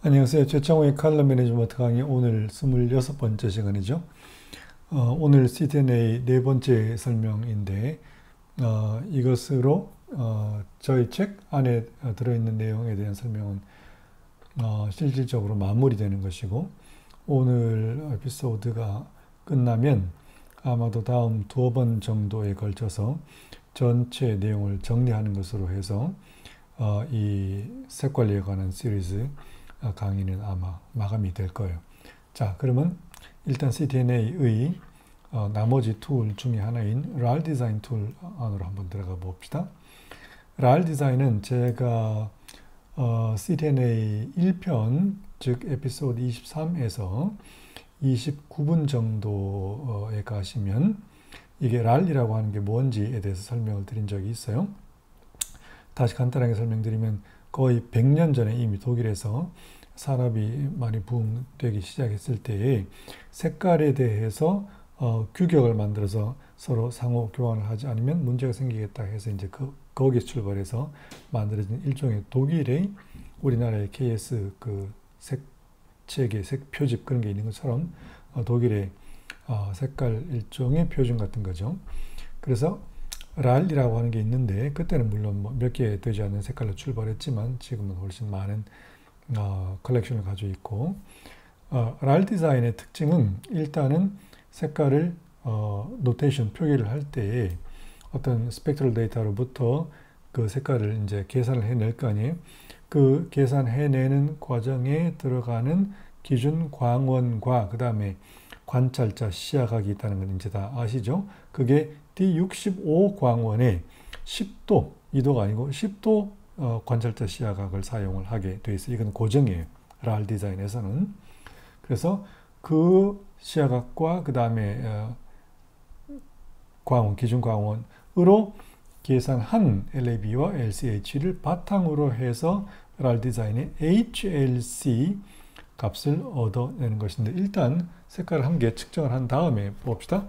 안녕하세요. 최창호의 칼럼 매니지먼트 강의 오늘 26번째 시간이죠. 오늘 CTNA 네 번째 설명인데 이것으로 저희 책 안에 들어있는 내용에 대한 설명은 실질적으로 마무리되는 것이고, 오늘 에피소드가 끝나면 아마도 다음 두어 번 정도에 걸쳐서 전체 내용을 정리하는 것으로 해서 이 색관리에 관한 시리즈 강의는 아마 마감이 될 거예요. 자, 그러면 일단 CTNA의 나머지 툴 중에 하나인 RAL 디자인 툴 안으로 한번 들어가 봅시다. RAL 디자인은 제가 CTNA 1편, 즉 에피소드 23에서 29분 정도에 가시면 이게 RAL이라고 하는 게 뭔지에 대해서 설명을 드린 적이 있어요. 다시 간단하게 설명드리면 거의 100년 전에 이미 독일에서 산업이 많이 부흥되기 시작했을 때에 색깔에 대해서 규격을 만들어서 서로 상호 교환을 하지 않으면 문제가 생기겠다 해서 이제 거기에 출발해서 만들어진 일종의 독일의 우리나라의 KS 그 색체계, 색 표집 그런 게 있는 것처럼 독일의 색깔 일종의 표준 같은 거죠. 그래서 RAL이라고 하는 게 있는데, 그때는 물론 몇 개 되지 않는 색깔로 출발했지만 지금은 훨씬 많은 컬렉션을 가지고 있고, RAL 디자인의 특징은 일단은 색깔을 노테이션 표기를 할 때에 어떤 스펙트럴 데이터로부터 그 색깔을 이제 계산을 해낼 거 아니에요. 그 계산해내는 과정에 들어가는 기준 광원과 그 다음에 관찰자 시야각이 있다는 건 이제 다 아시죠? 그게 D65 광원에 10도, 2도가 아니고 10도 관찰자 시야각을 사용을 하게 되어 있어요. 이건 고정이에요. RAL 디자인에서는. 그래서 그 시야각과 그 다음에 광원, 기준 광원으로 계산한 LAB와 LCH를 바탕으로 해서 RAL 디자인의 HLC 값을 얻어내는 것인데, 일단 색깔을 한 개 측정을 한 다음에 봅시다.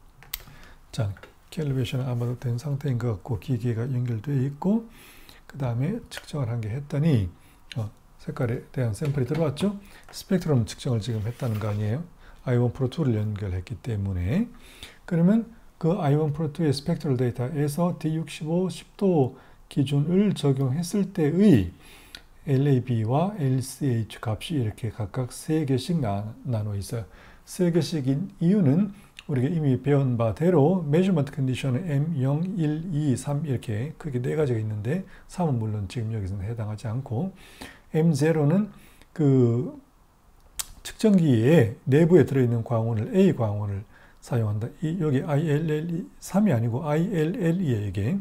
자, 캘리브레이션은 아마도 된 상태인 것 같고 기계가 연결되어 있고, 그 다음에 측정을 한 개 했더니 색깔에 대한 샘플이 들어왔죠. 스펙트럼 측정을 지금 했다는 거 아니에요. i1 프로2를 연결했기 때문에. 그러면 그 i1 프로2의 스펙트럴 데이터에서 D65 10도 기준을 적용했을 때의 LAB와 LCH 값이 이렇게 각각 3개씩 나눠 있어요. 3개씩인 이유는 우리가 이미 배운 바대로 measurement condition은 M0, 1, 2, 3 이렇게 크게 4가지가 있는데 3은 물론 지금 여기서는 해당하지 않고, M0는 그 측정기의 내부에 들어있는 광원을 A 광원을 사용한다. 여기 ILL 3이 아니고 ILL이에요. 이게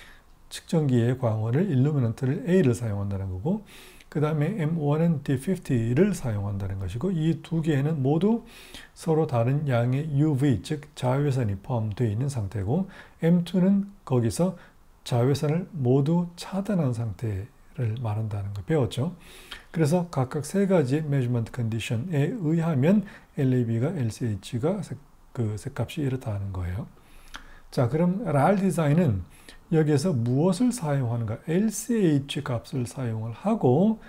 측정기의 광원을 일루미넌트를 A를 사용한다는 거고, 그 다음에 M1은 D50를 사용한다는 것이고, 이 두 개는 모두 서로 다른 양의 UV, 즉 자외선이 포함되어 있는 상태고, M2는 거기서 자외선을 모두 차단한 상태를 말한다는 걸 배웠죠. 그래서 각각 3가지 measurement condition에 의하면 LAB가 LCH가 그 색값이 이렇다는 거예요. 자, 그럼 RAL 디자인은 여기에서 무엇을 사용하는가? LCH 값을 사용을 하고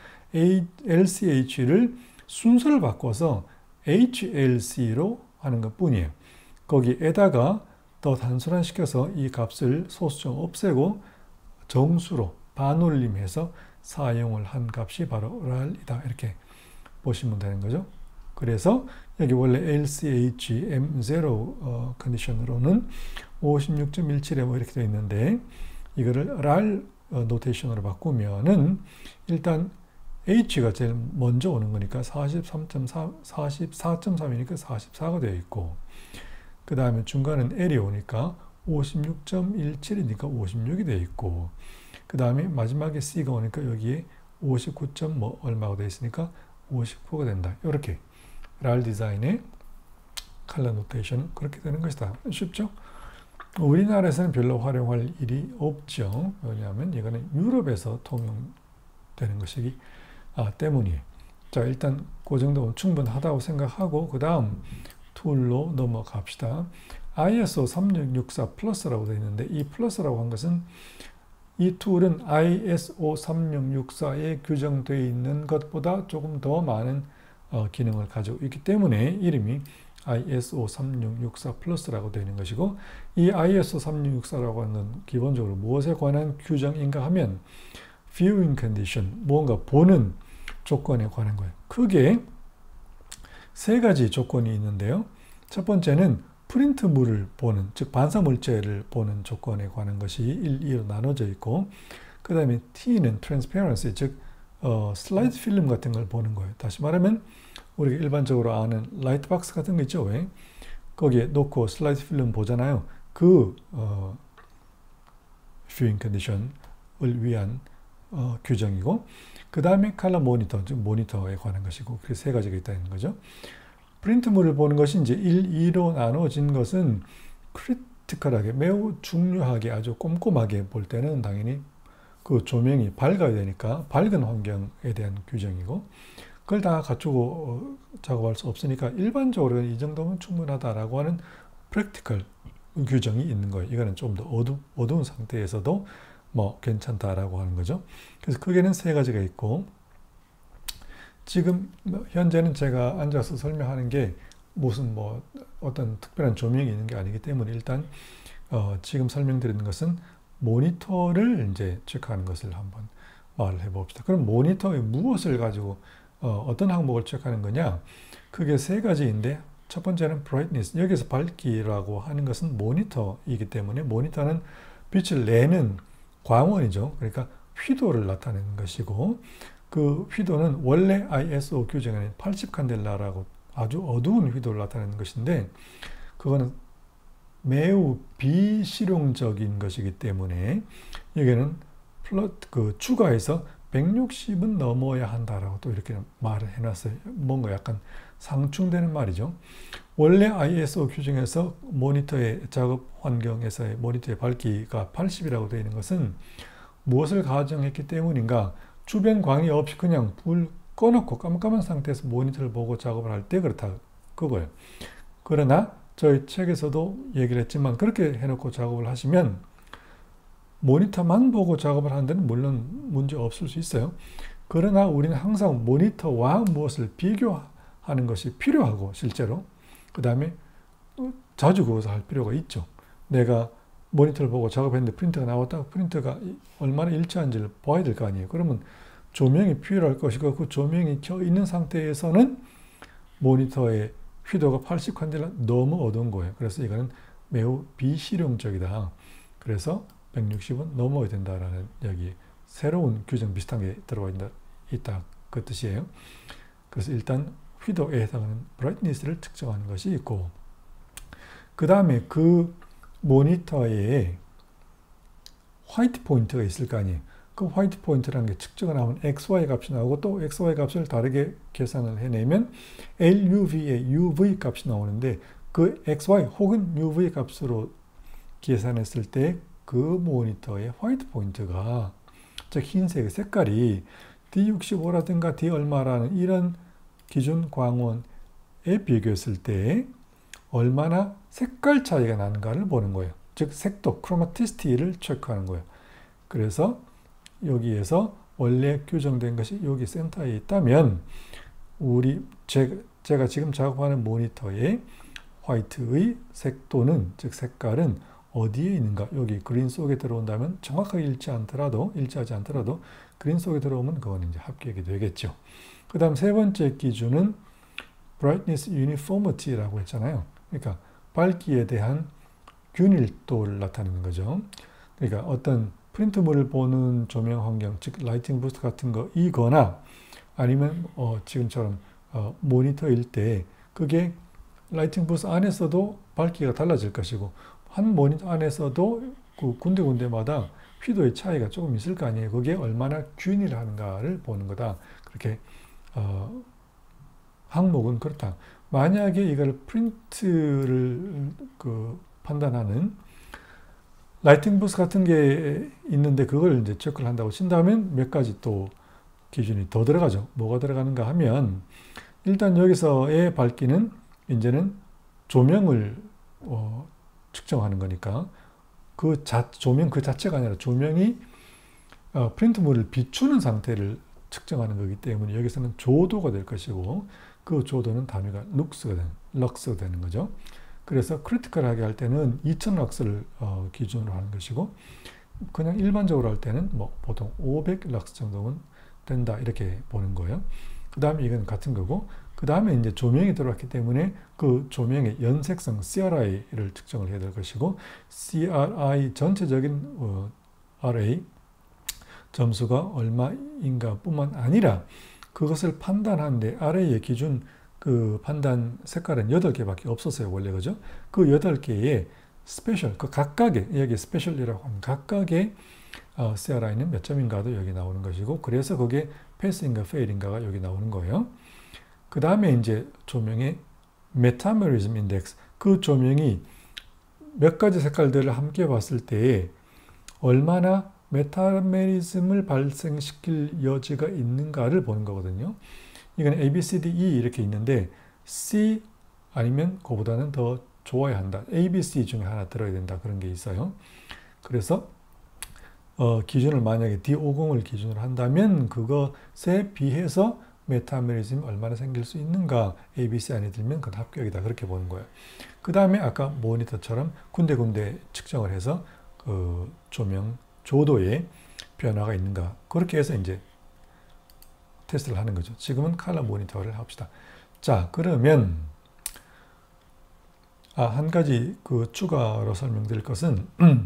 LCH를 순서를 바꿔서 HLC로 하는 것 뿐이에요. 거기에다가 더 단순화시켜서 이 값을 소수점 없애고 정수로 반올림해서 사용을 한 값이 바로 RAL이다. 이렇게 보시면 되는 거죠. 그래서 여기 원래 LCH M0 컨디션으로는 56.17에 뭐 이렇게 되어 있는데, 이거를 RAL 노테이션으로 바꾸면은 일단 H가 제일 먼저 오는 거니까 44.3이니까 44가 되어 있고, 그 다음에 중간은 L이 오니까 56.17이니까 56이 되어 있고, 그 다음에 마지막에 C가 오니까 여기에 59. 뭐 얼마가 되어 있으니까 59가 된다. 이렇게 RAL 디자인의 컬러 노테이션은 그렇게 되는 것이다. 쉽죠? 우리나라에서는 별로 활용할 일이 없죠. 왜냐하면 이거는 유럽에서 통용되는 것이기 때문이에요. 자, 일단 그 정도면 충분하다고 생각하고 그 다음 툴로 넘어갑시다. ISO 3664 플러스라고 되어 있는데, 이 플러스라고 한 것은 이 툴은 ISO 3664에 규정되어 있는 것보다 조금 더 많은 기능을 가지고 있기 때문에 이름이 ISO 3664 플러스라고 되어 있는 것이고, 이 ISO 3664라고 하는 건 기본적으로 무엇에 관한 규정인가 하면 viewing condition, 뭔가 보는 조건에 관한 거예요. 크게 세 가지 조건이 있는데요. 첫 번째는 프린트물을 보는, 즉 반사물체를 보는 조건에 관한 것이 1, 2로 나눠져 있고, 그 다음에 T는 transparency, 즉 슬라이드 필름 같은 걸 보는 거예요. 다시 말하면 우리가 일반적으로 아는 라이트박스 같은 거 있죠. 왜? 거기에 놓고 슬라이드 필름 보잖아요. 그 viewing condition을 위한 규정이고, 그 다음에 컬러 모니터, 즉 모니터에 관한 것이고, 그 세 가지가 있다는 거죠. 프린트물을 보는 것이 이제 1, 2로 나눠진 것은 크리티컬하게, 매우 중요하게, 아주 꼼꼼하게 볼 때는 당연히 그 조명이 밝아야 되니까 밝은 환경에 대한 규정이고, 그걸 다 갖추고 작업할 수 없으니까 일반적으로 이 정도면 충분하다라고 하는 프랙티컬 규정이 있는 거예요. 이거는 좀 더 어두운 상태에서도 뭐 괜찮다라고 하는 거죠. 그래서 크게는 세 가지가 있고, 지금 현재는 제가 앉아서 설명하는 게 무슨 뭐 어떤 특별한 조명이 있는 게 아니기 때문에 일단 지금 설명드리는 것은 모니터를 이제 체크하는 것을 한번 말을 해봅시다. 그럼 모니터에 무엇을 가지고 어떤 항목을 체크하는 거냐? 그게 세 가지인데, 첫 번째는 brightness, 여기서 밝기라고 하는 것은 모니터이기 때문에 모니터는 빛을 내는 광원이죠. 그러니까 휘도를 나타내는 것이고, 그 휘도는 원래 ISO 규정에는 80칸델라라고 아주 어두운 휘도를 나타내는 것인데, 그거는 매우 비실용적인 것이기 때문에 여기는 추가해서 160은 넘어야 한다라고 또 이렇게 말을 해놨어요. 뭔가 약간 상충되는 말이죠. 원래 ISO 규정에서 모니터의 작업 환경에서의 모니터의 밝기가 80이라고 되어 있는 것은 무엇을 가정했기 때문인가? 주변 광이 없이 그냥 불 꺼놓고 깜깜한 상태에서 모니터를 보고 작업을 할 때 그렇다, 그거예요. 그러나 저희 책에서도 얘기를 했지만 그렇게 해놓고 작업을 하시면 모니터만 보고 작업을 하는 데는 물론 문제 없을 수 있어요. 그러나 우리는 항상 모니터와 무엇을 비교하는 것이 필요하고, 실제로 그 다음에 자주 그것을 할 필요가 있죠. 내가 모니터를 보고 작업했는데 프린터가 나왔다가 프린터가 얼마나 일치한지를 봐야 될 거 아니에요. 그러면 조명이 필요할 것이고, 그 조명이 켜 있는 상태에서는 모니터의 휘도가 80칸델라 너무 어두운 거예요. 그래서 이거는 매우 비실용적이다. 그래서 160은 넘어야 된다라는 여기 새로운 규정 비슷한 게 들어가 있다 그 뜻이에요. 그래서 일단 휘도에 해당하는 브라이트니스를 측정하는 것이 있고, 그 다음에 그 모니터에 화이트 포인트가 있을 거 아니에요. 그 화이트 포인트라는 게 측정을 하면 XY 값이 나오고, 또 XY 값을 다르게 계산을 해내면 LUV의 UV 값이 나오는데, 그 XY 혹은 UV 값으로 계산했을 때 그 모니터의 화이트 포인트가, 즉 흰색 색깔이 D65라든가 D 얼마라는 이런 기준 광원에 비교했을 때 얼마나 색깔 차이가 나는가를 보는 거예요. 즉 색도, 크로마티시티를 체크하는 거예요. 그래서 여기에서 원래 규정된 것이 여기 센터에 있다면 제가 지금 작업하는 모니터의 화이트의 색도는, 즉 색깔은 어디에 있는가? 여기 그린 속에 들어온다면 정확하게 일치하지 않더라도 그린 속에 들어오면 그건 이제 합격이 되겠죠. 그 다음 세 번째 기준은 brightness uniformity라고 했잖아요. 그러니까 밝기에 대한 균일도를 나타내는 거죠. 그러니까 어떤 프린트물을 보는 조명 환경, 즉 라이팅 부스트 같은 거이거나 아니면 지금처럼 모니터일 때 그게 라이팅 부스트 안에서도 밝기가 달라질 것이고, 한 모니터 안에서도 그 군데군데마다 휘도의 차이가 조금 있을 거 아니에요. 그게 얼마나 균일한가를 보는 거다. 그렇게 항목은 그렇다. 만약에 이걸 프린트를 판단하는 라이팅 부스 같은 게 있는데 그걸 이제 체크를 한다고 친다면 몇 가지 또 기준이 더 들어가죠. 뭐가 들어가는가 하면, 일단 여기서의 밝기는 이제는 조명을 측정하는 거니까 조명 그 자체가 아니라 조명이 프린트물을 비추는 상태를 측정하는 거기 때문에 여기서는 조도가 될 것이고 그 조도는 단위가 럭스가 되는 거죠. 그래서 크리티컬하게 할 때는 2000럭스를 기준으로 하는 것이고 그냥 일반적으로 할 때는 뭐 보통 500럭스 정도는 된다 이렇게 보는 거예요. 그 다음에 이건 같은 거고 그 다음에 이제 조명이 들어왔기 때문에 그 조명의 연색성 CRI를 측정을 해야 될 것이고 CRI 전체적인 RA 점수가 얼마인가 뿐만 아니라 그것을 판단하는데 RA의 기준 그 판단 색깔은 8개밖에 없었어요. 원래 그죠? 그 8개의 스페셜, 그 각각의, 여기 스페셜이라고 하면 각각의 CRI는 몇 점인가도 여기 나오는 것이고 그래서 그게 패스인가 페일인가가 여기 나오는 거예요. 그 다음에 이제 조명의 메타메리즘 인덱스, 그 조명이 몇 가지 색깔들을 함께 봤을 때 얼마나 메타메리즘을 발생시킬 여지가 있는가를 보는 거거든요. 이건 A, B, C, D, E 이렇게 있는데 C 아니면 그보다는 더 좋아야 한다. A, B, C 중에 하나 들어야 된다. 그런 게 있어요. 그래서 기준을 만약에 D50을 기준으로 한다면 그것에 비해서 메타메리즘이 얼마나 생길 수 있는가 A, B, C 안에 들면 그건 합격이다. 그렇게 보는 거예요. 그 다음에 아까 모니터처럼 군데군데 측정을 해서 그 조명 조도에 변화가 있는가 그렇게 해서 이제 테스트를 하는 거죠. 지금은 컬러 모니터를 합시다. 자, 그러면 한 가지 그 추가로 설명드릴 것은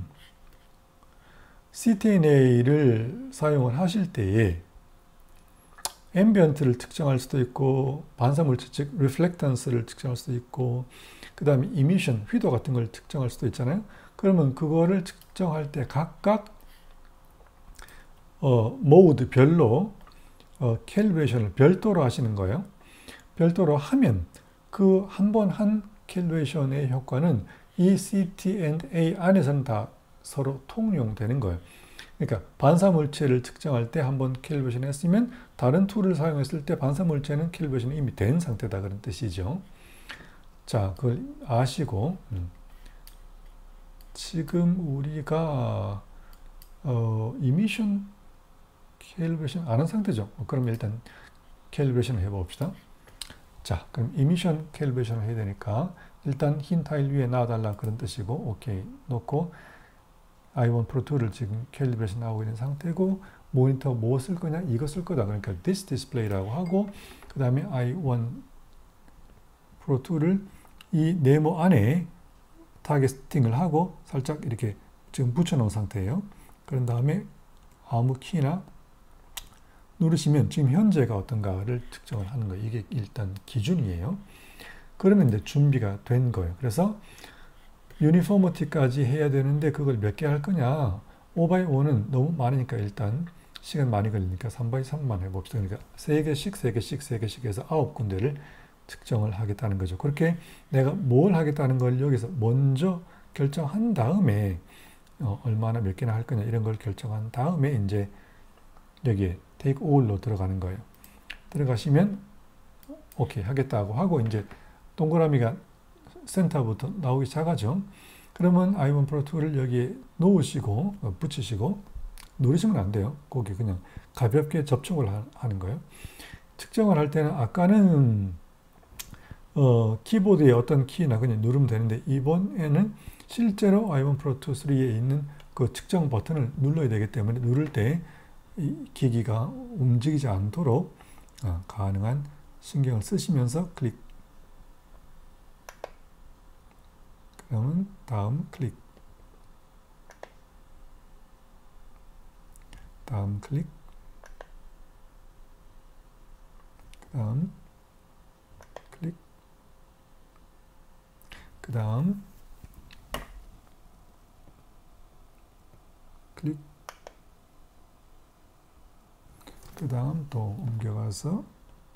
CTNA를 사용을 하실 때에 앰비언트를 측정할 수도 있고 반사물질 즉 리플렉턴스를 측정할 수도 있고 그 다음에 이미션, 휘도 같은 걸 측정할 수도 있잖아요. 그러면 그거를 측정할 때 각각 모드별로 캘리브레이션을 별도로 하시는 거예요. 별도로 하면 그 한 번 한 캘리브레이션의 효과는 이 CTNA 안에서는 다 서로 통용되는 거예요. 그러니까 반사물체를 측정할 때 한 번 캘리브레이션 했으면 다른 툴을 사용했을 때 반사물체는 캘리브레이션이 이미 된 상태다 그런 뜻이죠. 자, 그걸 아시고 지금 우리가 이미션 캘리브레이션 아는 상태죠. 그럼 일단 캘리브레이션을 해봅시다. 자, 그럼 이미션 캘리브레이션을 해야 되니까 일단 흰 타일 위에 놔달라 그런 뜻이고 오케이 놓고 i1 프로2를 지금 캘리브레이션 나오고 있는 상태고 모니터 뭐 쓸 거냐? 이거 쓸 거다. 그러니까 this display라고 하고 그 다음에 i1 프로2를 이 네모 안에 타겟팅을 하고 살짝 이렇게 지금 붙여놓은 상태예요. 그런 다음에 아무 키나 누르시면 지금 현재가 어떤가를 측정을 하는 거예요. 이게 일단 기준이에요. 그러면 이제 준비가 된 거예요. 그래서 유니포머티까지 해야 되는데 그걸 몇 개 할 거냐? 5x5는 너무 많으니까 일단 시간 많이 걸리니까 3x3만 해봅시다. 그러니까 3개씩 해서 9군데를 측정을 하겠다는 거죠. 그렇게 내가 뭘 하겠다는 걸 여기서 먼저 결정한 다음에 얼마나 몇 개나 할 거냐 이런 걸 결정한 다음에 이제 여기에 take all로 들어가는 거예요. 들어가시면 오케이 하겠다고 하고 이제 동그라미가 센터부터 나오기 시작하죠. 그러면 i1 프로2를 여기에 놓으시고 붙이시고 누르시면 안 돼요. 거기 그냥 가볍게 접촉을 하는 거예요. 측정을 할 때는 아까는 키보드에 어떤 키나 그냥 누르면 되는데 이번에는 실제로 i1 프로2 3에 있는 그 측정 버튼을 눌러야 되기 때문에 누를 때 이 기기가 움직이지 않도록 가능한 신경을 쓰시면서 클릭. 그러면 다음 클릭. 다음 클릭. 다음 클릭. 그 다음 클릭. 그 다음 또 옮겨가서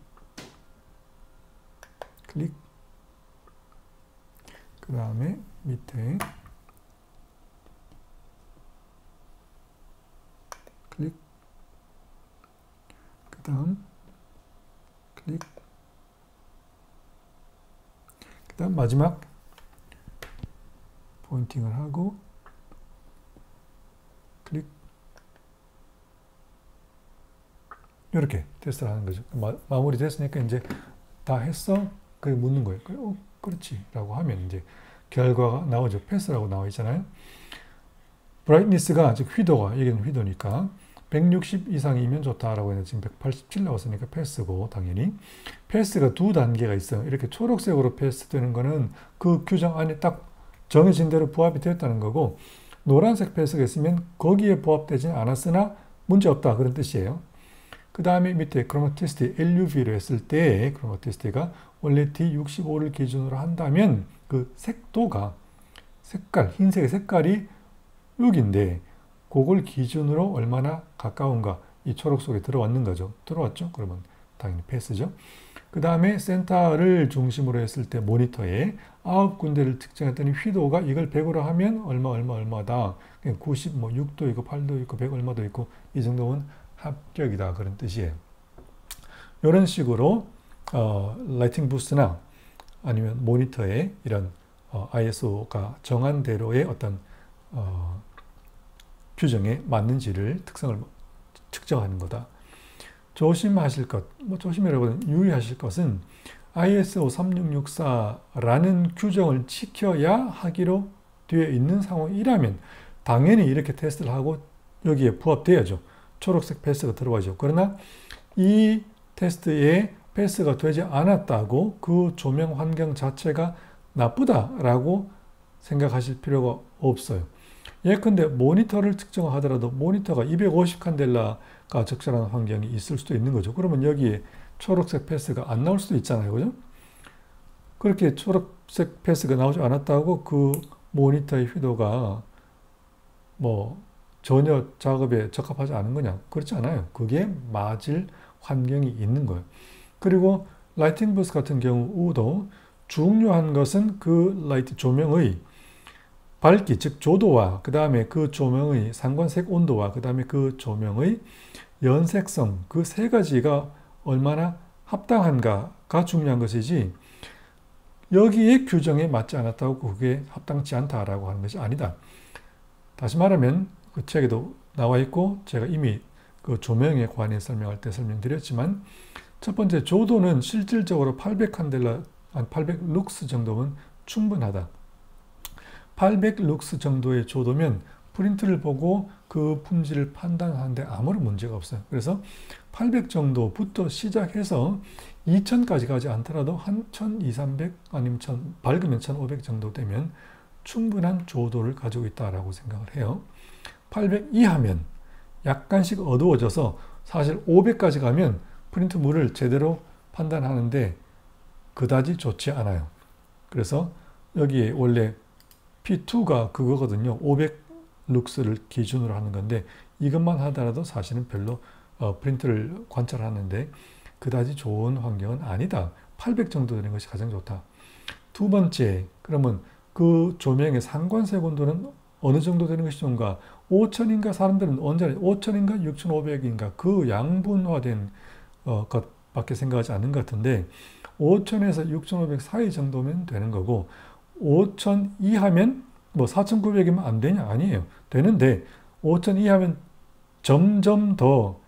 클릭. 그 다음에 밑에 클릭. 그 다음 클릭. 그 다음 마지막 포인팅을 하고 클릭. 이렇게 테스트를 하는 거죠. 마무리 됐으니까 이제 다 했어? 그래 묻는 거예요. 그렇지 라고 하면 이제 결과가 나오죠. 패스라고 나와 있잖아요. 브라이트니스가 즉 휘도가, 여기는 휘도니까 160 이상이면 좋다라고 해서 지금 187 나왔으니까 패스고, 당연히 패스가 두 단계가 있어요. 이렇게 초록색으로 패스되는 거는 그 규정 안에 딱 정해진 대로 부합이 되었다는 거고, 노란색 패스가 있으면 거기에 부합되지 않았으나 문제없다 그런 뜻이에요. 그 다음에 밑에 크로마티스티 LUV로 했을 때 크로마티스티가 원래 D65를 기준으로 한다면 그 색도가 색깔, 흰색의 색깔이 6인데 그걸 기준으로 얼마나 가까운가, 이 초록 속에 들어왔는 거죠. 들어왔죠? 그러면 당연히 패스죠. 그 다음에 센터를 중심으로 했을 때 모니터에 9군데를 특정했더니 휘도가 이걸 100으로 하면 얼마다 90, 뭐 6도 있고 8도 있고 100 얼마도 있고 이 정도면 합격이다 그런 뜻이에요. 이런 식으로 라이팅 부스나 아니면 모니터에 이런 ISO가 정한 대로의 어떤 규정에 맞는지를 특성을 측정하는 거다. 조심하실 것, 조심이라고는 유의하실 것은 ISO 3664라는 규정을 지켜야 하기로 되어 있는 상황이라면 당연히 이렇게 테스트를 하고 여기에 부합돼야죠. 초록색 패스가 들어가죠. 그러나 이 테스트에 패스가 되지 않았다고 그 조명 환경 자체가 나쁘다라고 생각하실 필요가 없어요. 예컨대 모니터를 측정하더라도 모니터가 250 칸델라가 적절한 환경이 있을 수도 있는 거죠. 그러면 여기에 초록색 패스가 안 나올 수도 있잖아요. 그죠? 그렇게 초록색 패스가 나오지 않았다고 그 모니터의 휘도가 뭐 전혀 작업에 적합하지 않은 거냐? 그렇지 않아요. 그게 맞을 환경이 있는 거예요. 그리고 라이팅 부스 같은 경우도 중요한 것은 그 라이트 조명의 밝기, 즉 조도와 그 다음에 그 조명의 상관색 온도와 그 다음에 그 조명의 연색성, 그 세 가지가 얼마나 합당한가가 중요한 것이지, 여기에 규정에 맞지 않았다고 그게 합당치 않다라고 하는 것이 아니다. 다시 말하면 그 책에도 나와 있고 제가 이미 그 조명에 관해 설명할 때 설명드렸지만, 첫 번째 조도는 실질적으로 800 칸델라, 800 룩스 정도면 충분하다. 800 룩스 정도의 조도면 프린트를 보고 그 품질을 판단하는데 아무런 문제가 없어요. 그래서 800 정도부터 시작해서 2000까지 가지 않더라도 한 1200, 300 아니면 밝으면 1500 정도 되면 충분한 조도를 가지고 있다라고 생각을 해요. 800 이하면 약간씩 어두워져서 사실 500까지 가면 프린트물을 제대로 판단하는데 그다지 좋지 않아요. 그래서 여기에 원래 P2가 그거거든요. 500 룩스를 기준으로 하는 건데 이것만 하더라도 사실은 별로 프린트를 관찰하는데 그다지 좋은 환경은 아니다. 800 정도 되는 것이 가장 좋다. 두 번째, 그러면 그 조명의 상관색 온도는 어느 정도 되는 것이 좋은가? 5000인가 사람들은 언제 5000인가 6500인가 그 양분화된 것밖에 생각하지 않는 것 같은데 5000에서 6500 사이 정도면 되는 거고 5000 이하면 뭐 4900이면 안 되냐? 아니에요. 되는데 5000 이하면 점점 더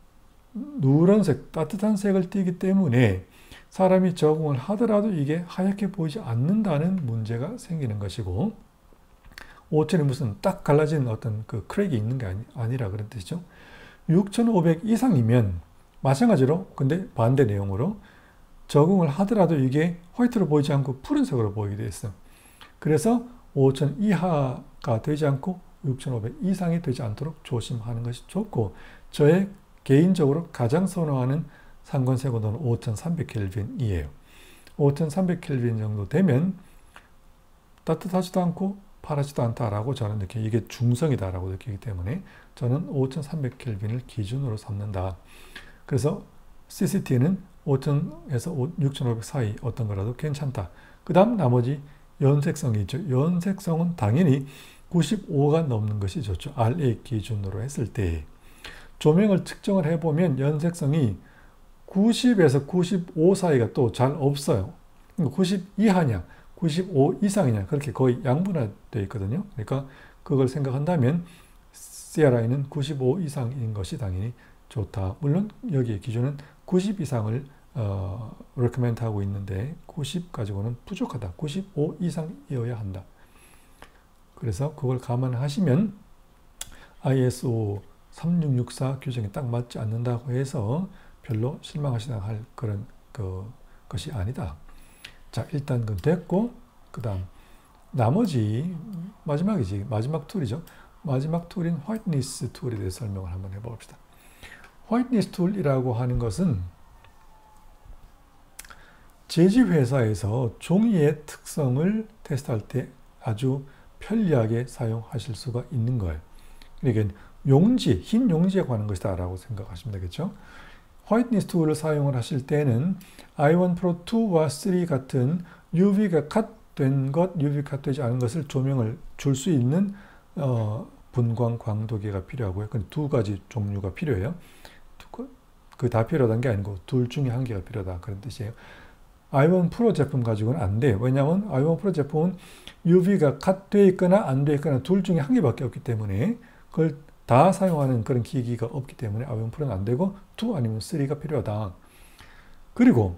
누런색, 따뜻한 색을 띠기 때문에 사람이 적응을 하더라도 이게 하얗게 보이지 않는다는 문제가 생기는 것이고 5000이 무슨 딱 갈라진 어떤 그 크랙이 있는 게 아니라 그런 뜻이죠. 6500 이상이면 마찬가지로 근데 반대 내용으로 적응을 하더라도 이게 화이트로 보이지 않고 푸른색으로 보이게 돼 있어요. 그래서 5000 이하가 되지 않고 6500 이상이 되지 않도록 조심하는 것이 좋고, 저의 개인적으로 가장 선호하는 상관색 온도는 5300켈빈이에요. 5300켈빈 정도 되면 따뜻하지도 않고 파랗지도 않다라고 저는 느껴요. 이게 중성이다라고 느끼기 때문에 저는 5300켈빈을 기준으로 삼는다. 그래서 CCT는 5000에서 6500 사이 어떤 거라도 괜찮다. 그 다음 나머지 연색성이 있죠. 연색성은 당연히 95가 넘는 것이 좋죠. RA 기준으로 했을 때 조명을 측정을 해보면 연색성이 90에서 95 사이가 또 잘 없어요. 90 이하냐 95 이상이냐 그렇게 거의 양분화되어 있거든요. 그러니까 그걸 생각한다면 CRI는 95 이상인 것이 당연히 좋다. 물론 여기 기준은 90 이상을 recommend 하고 있는데 90 가지고는 부족하다. 95 이상이어야 한다. 그래서 그걸 감안하시면 ISO 3664 규정에 딱 맞지 않는다고 해서 별로 실망하시다 할 그런 것이 아니다. 자, 일단 그건 됐고, 그 다음 나머지 마지막이지. 마지막 툴이죠. 마지막 툴인 화이트니스 툴에 대해서 설명을 한번 해봅시다. 화이트니스 툴이라고 하는 것은 제지회사에서 종이의 특성을 테스트할 때 아주 편리하게 사용하실 수가 있는 거예요. 그러니까 용지, 흰 용지에 관한 것이다 라고 생각하시면 되겠죠. 화이트니스 툴을 사용을 하실 때는 i1 프로 2와 3 같은 UV가 컷된 것, UV 컷되지 않은 것을 조명을 줄 수 있는 분광 광도계가 필요하고요. 그 두 가지 종류가 필요해요. 그 다 필요하다는 게 아니고 둘 중에 한 개가 필요하다 그런 뜻이에요. i1 프로 제품 가지고는 안 돼요. 왜냐하면 i1 프로 제품은 UV가 컷되어 있거나 안 되어 있거나 둘 중에 한 개밖에 없기 때문에 그걸 다 사용하는 그런 기기가 없기 때문에 i1 프로는 안 되고 2 아니면 3가 필요하다. 그리고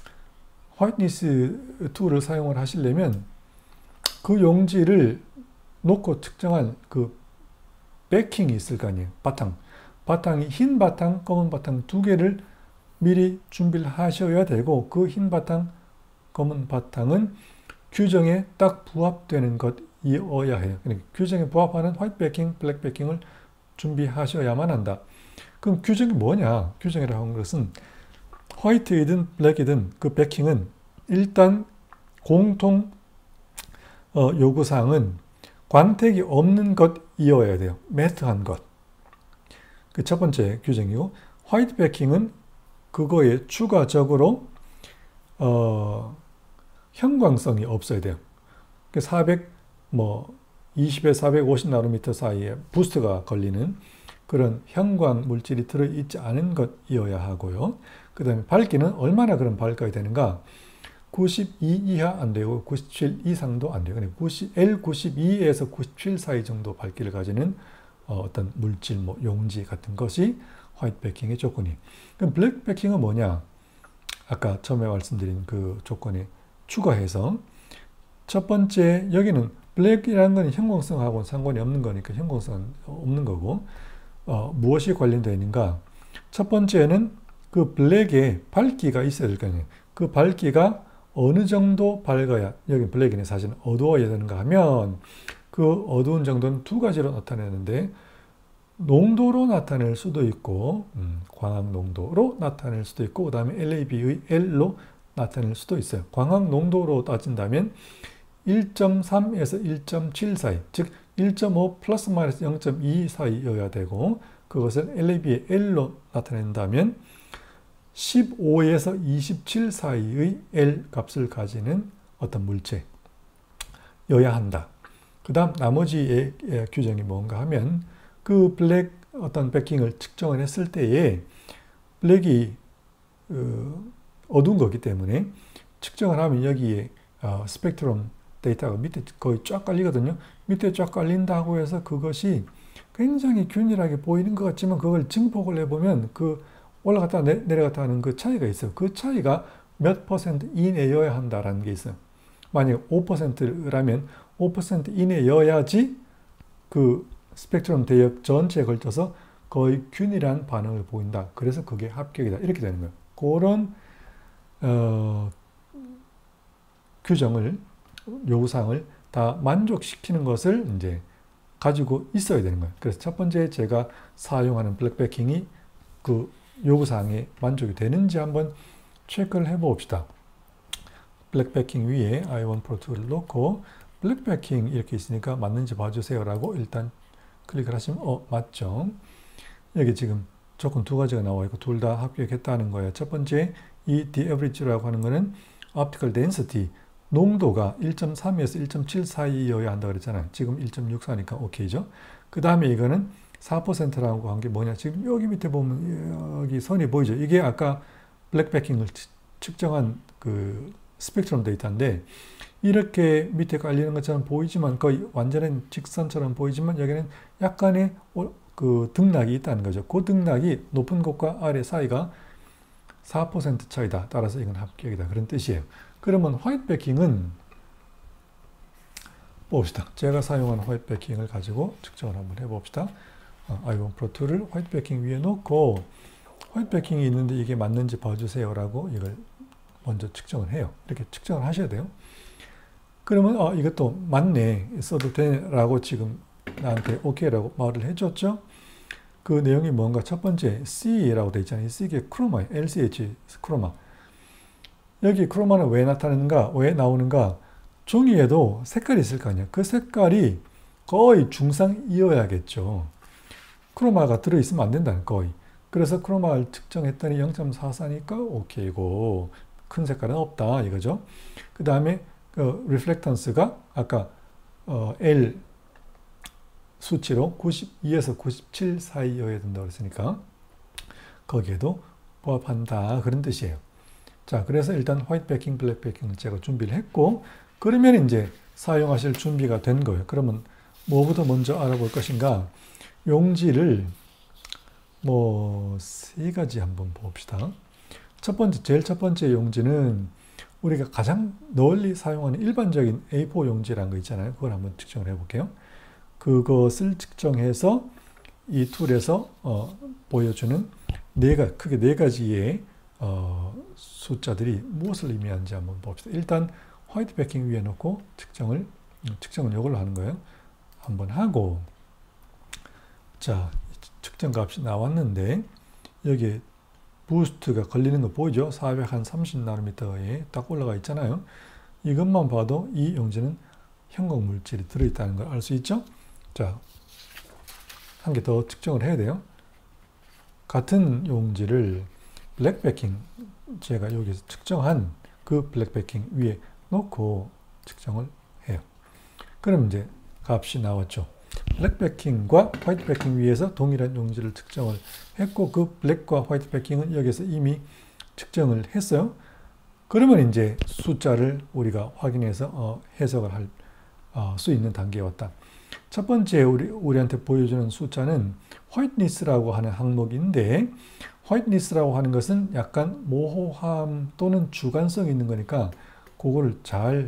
화이트니스 툴을 사용을 하시려면 그 용지를 놓고 측정한 그 배킹이 있을 거 아니에요. 바탕이 흰 바탕, 검은 바탕 두 개를 미리 준비를 하셔야 되고 그 흰 바탕, 검은 바탕은 규정에 딱 부합되는 것이어야 해요. 그러니까 규정에 부합하는 화이트 배킹, 블랙 배킹을 준비하셔야만 한다. 그럼 규정이 뭐냐? 규정이라고 하는 것은 화이트이든 블랙이든 그 배킹은 일단 공통 요구사항은 광택이 없는 것이어야 돼요. 매트한 것. 그 첫 번째 규정이고 화이트 배킹은 그거에 추가적으로 형광성이 없어야 돼요. 20에 450 나노미터 사이에 부스트가 걸리는 그런 형광 물질이 들어있지 않은 것이어야 하고요. 그 다음에 밝기는 얼마나 그럼 밝아야 되는가? 92 이하 안 되고 97 이상도 안 돼요. L92에서 97 사이 정도 밝기를 가지는 어떤 물질, 용지 같은 것이 화이트 베이킹의 조건이. 그럼 블랙 베이킹은 뭐냐? 아까 처음에 말씀드린 그 조건에 추가해서 첫 번째, 여기는 블랙이라는 건 형광성하고는 상관이 없는 거니까 형광성은 없는 거고 무엇이 관련되어 있는가? 첫 번째는 그 블랙에 밝기가 있어야 될 거 아니에요. 그 밝기가 어느 정도 밝아야, 여기 블랙이네 사실은 어두워야 되는가 하면 그 어두운 정도는 두 가지로 나타내는데 농도로 나타낼 수도 있고 광학 농도로 나타낼 수도 있고 그 다음에 LAB의 L로 나타낼 수도 있어요. 광학 농도로 따진다면 1.3에서 1.7 사이, 즉 1.5 플러스 마이너스 0.2 사이여야 되고 그것을 LAB의 L로 나타낸다면 15에서 27 사이의 L 값을 가지는 어떤 물체여야 한다. 그 다음 나머지의 규정이 뭔가 하면 그 블랙 어떤 베킹을 측정을 했을 때에 블랙이 어두운 거기 때문에 측정을 하면 여기에 스펙트럼 데이터가 밑에 거의 쫙 깔리거든요. 밑에 쫙 깔린다고 해서 그것이 굉장히 균일하게 보이는 것 같지만 그걸 증폭을 해보면 그 올라갔다 내려갔다 하는 그 차이가 있어요. 그 차이가 몇 퍼센트 이내여야 한다라는 게 있어요. 만약 5%라면 5% 이내여야지 그 스펙트럼 대역 전체에 걸쳐서 거의 균일한 반응을 보인다. 그래서 그게 합격이다. 이렇게 되는 거예요. 그런 규정을, 요구사항을 다 만족시키는 것을 이제 가지고 있어야 되는 거예요. 그래서 첫 번째 제가 사용하는 블랙베킹이 그 요구사항에 만족이 되는지 한번 체크를 해봅시다. 블랙베킹 위에 i1 프로 2를 놓고 블랙베킹 이렇게 있으니까 맞는지 봐주세요 라고 일단 클릭을 하시면 맞죠. 여기 지금 조건 두 가지가 나와 있고 둘 다 합격했다는 거예요. 첫 번째 이 the average라고 하는 거는 optical density 농도가 1.3에서 1.7 사이여야 한다 그랬잖아요. 지금 1.64니까 오케이죠. 그 다음에 이거는 4%라고 한 게 뭐냐. 지금 여기 밑에 보면 여기 선이 보이죠. 이게 아까 블랙베킹을 측정한 그 스펙트럼 데이터인데 이렇게 밑에 깔리는 것처럼 보이지만 거의 완전한 직선처럼 보이지만 여기는 약간의 그 등락이 있다는 거죠. 그 등락이 높은 곳과 아래 사이가 4% 차이다. 따라서 이건 합격이다. 그런 뜻이에요. 그러면 화이트 베킹은 봅시다. 제가 사용한 화이트 베킹을 가지고 측정을 한번 해봅시다. 아이온 프로2를 화이트 베킹 위에 놓고 화이트 베킹이 있는데 이게 맞는지 봐주세요 라고 이걸 먼저 측정을 해요. 이렇게 측정을 하셔야 돼요. 그러면 이것도 맞네, 써도 돼 라고 지금 나한테 오케이라고 말을 해줬죠. 그 내용이 뭔가 첫 번째 C라고 되어 있잖아요. C게 크로마예요. LCH 크로마. 여기 크로마는 왜 나타나는가, 왜 나오는가? 종이에도 색깔이 있을 거 아니야. 그 색깔이 거의 중상이어야겠죠. 크로마가 들어있으면 안 된다는, 거의. 그래서 크로마를 측정했더니 0.44니까 오케이고 큰 색깔은 없다 이거죠. 그 다음에 리플렉턴스가 아까 L 수치로 92에서 97 사이여야 된다고 했으니까 거기에도 부합한다 그런 뜻이에요. 자, 그래서 일단 화이트 베킹, 블랙 베킹을 제가 준비를 했고, 그러면 이제 사용하실 준비가 된 거예요. 그러면 뭐부터 먼저 알아볼 것인가? 용지를 뭐 세 가지 한번 봅시다. 제일 첫 번째 용지는 우리가 가장 널리 사용하는 일반적인 A4 용지라는 거 있잖아요. 그걸 한번 측정을 해볼게요. 그것을 측정해서 이 툴에서 보여주는 크게 네 가지의 숫자들이 무엇을 의미하는지 한번 봅시다. 일단 화이트 베킹 위에 놓고 측정을 이걸로 하는 거예요. 한번 하고, 자, 측정 값이 나왔는데 여기에 부스트가 걸리는 거 보이죠? 430나노미터에 딱 올라가 있잖아요. 이것만 봐도 이 용지는 현공 물질이 들어있다는 걸 알 수 있죠? 자, 한 개 더 측정을 해야 돼요. 같은 용지를 블랙 베킹, 제가 여기서 측정한 그 블랙 베킹 위에 놓고 측정을 해요. 그럼 이제 값이 나왔죠. 블랙 베킹과 화이트 베킹 위에서 동일한 용지를 측정을 했고, 그 블랙과 화이트 베킹은 여기서 이미 측정을 했어요. 그러면 이제 숫자를 우리가 확인해서 해석을 할 수 있는 단계에 왔다. 첫 번째 우리한테 보여주는 숫자는 화이트니스라고 하는 항목인데, 화이트니스라고 하는 것은 약간 모호함 또는 주관성이 있는 거니까 그거를 잘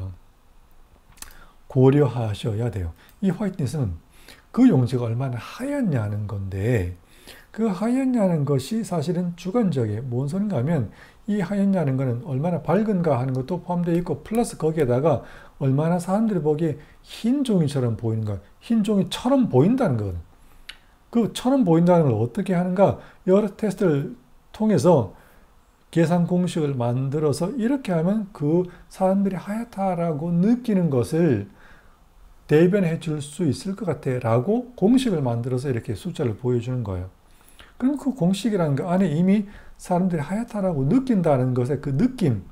고려하셔야 돼요. 이 화이트니스는 그 용지가 얼마나 하얗냐는 건데, 그 하얗냐는 것이 사실은 주관적이에요. 뭔 소린가 하면 이 하얗냐는 것은 얼마나 밝은가 하는 것도 포함되어 있고, 플러스 거기에다가 얼마나 사람들이 보기에 흰 종이처럼 보이는가, 흰 종이처럼 보인다는 거거든. 그 처럼 보인다는 걸 어떻게 하는가? 여러 테스트를 통해서 계산 공식을 만들어서 이렇게 하면 그 사람들이 하얗다라고 느끼는 것을 대변해 줄 수 있을 것 같아 라고 공식을 만들어서 이렇게 숫자를 보여주는 거예요. 그럼 그 공식이라는 거 안에 이미 사람들이 하얗다라고 느낀다는 것의 그 느낌을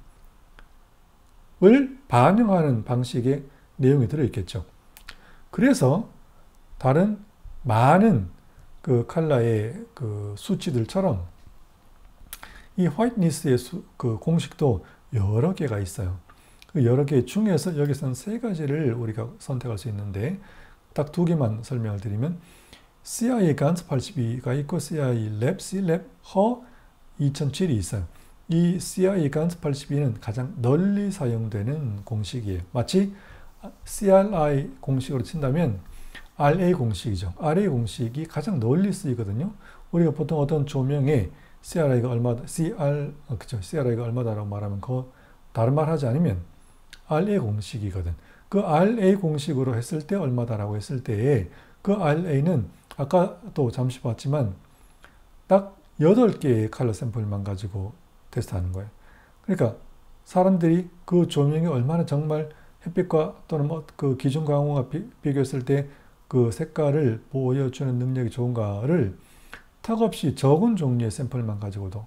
반영하는 방식의 내용이 들어있겠죠. 그래서 다른 많은 그 컬러의 그 수치들처럼 이 화이트니스의 그 공식도 여러 개가 있어요. 그 여러 개 중에서 여기서는 세 가지를 우리가 선택할 수 있는데, 딱 두 개만 설명을 드리면 CI 간스 82가 있고 CI 랩, C랩, 허 2007이 있어요. 이 CI 간스 82는 가장 널리 사용되는 공식이에요. 마치 CRI 공식으로 친다면 RA 공식이죠. RA 공식이 가장 널리 쓰이거든요. 우리가 보통 어떤 조명에 CRI가 얼마다, CRI가 얼마다라고 말하면 다른 말 하지 않으면 RA 공식이거든. 그 RA 공식으로 했을 때 얼마다라고 했을 때에 그 RA는 아까도 잠시 봤지만 딱 8개의 컬러 샘플만 가지고 테스트하는 거예요. 그러니까 사람들이 그 조명이 얼마나 정말 햇빛과 또는 뭐 그 기준 광호와 비교했을 때 그 색깔을 보여주는 능력이 좋은가를 턱없이 적은 종류의 샘플만 가지고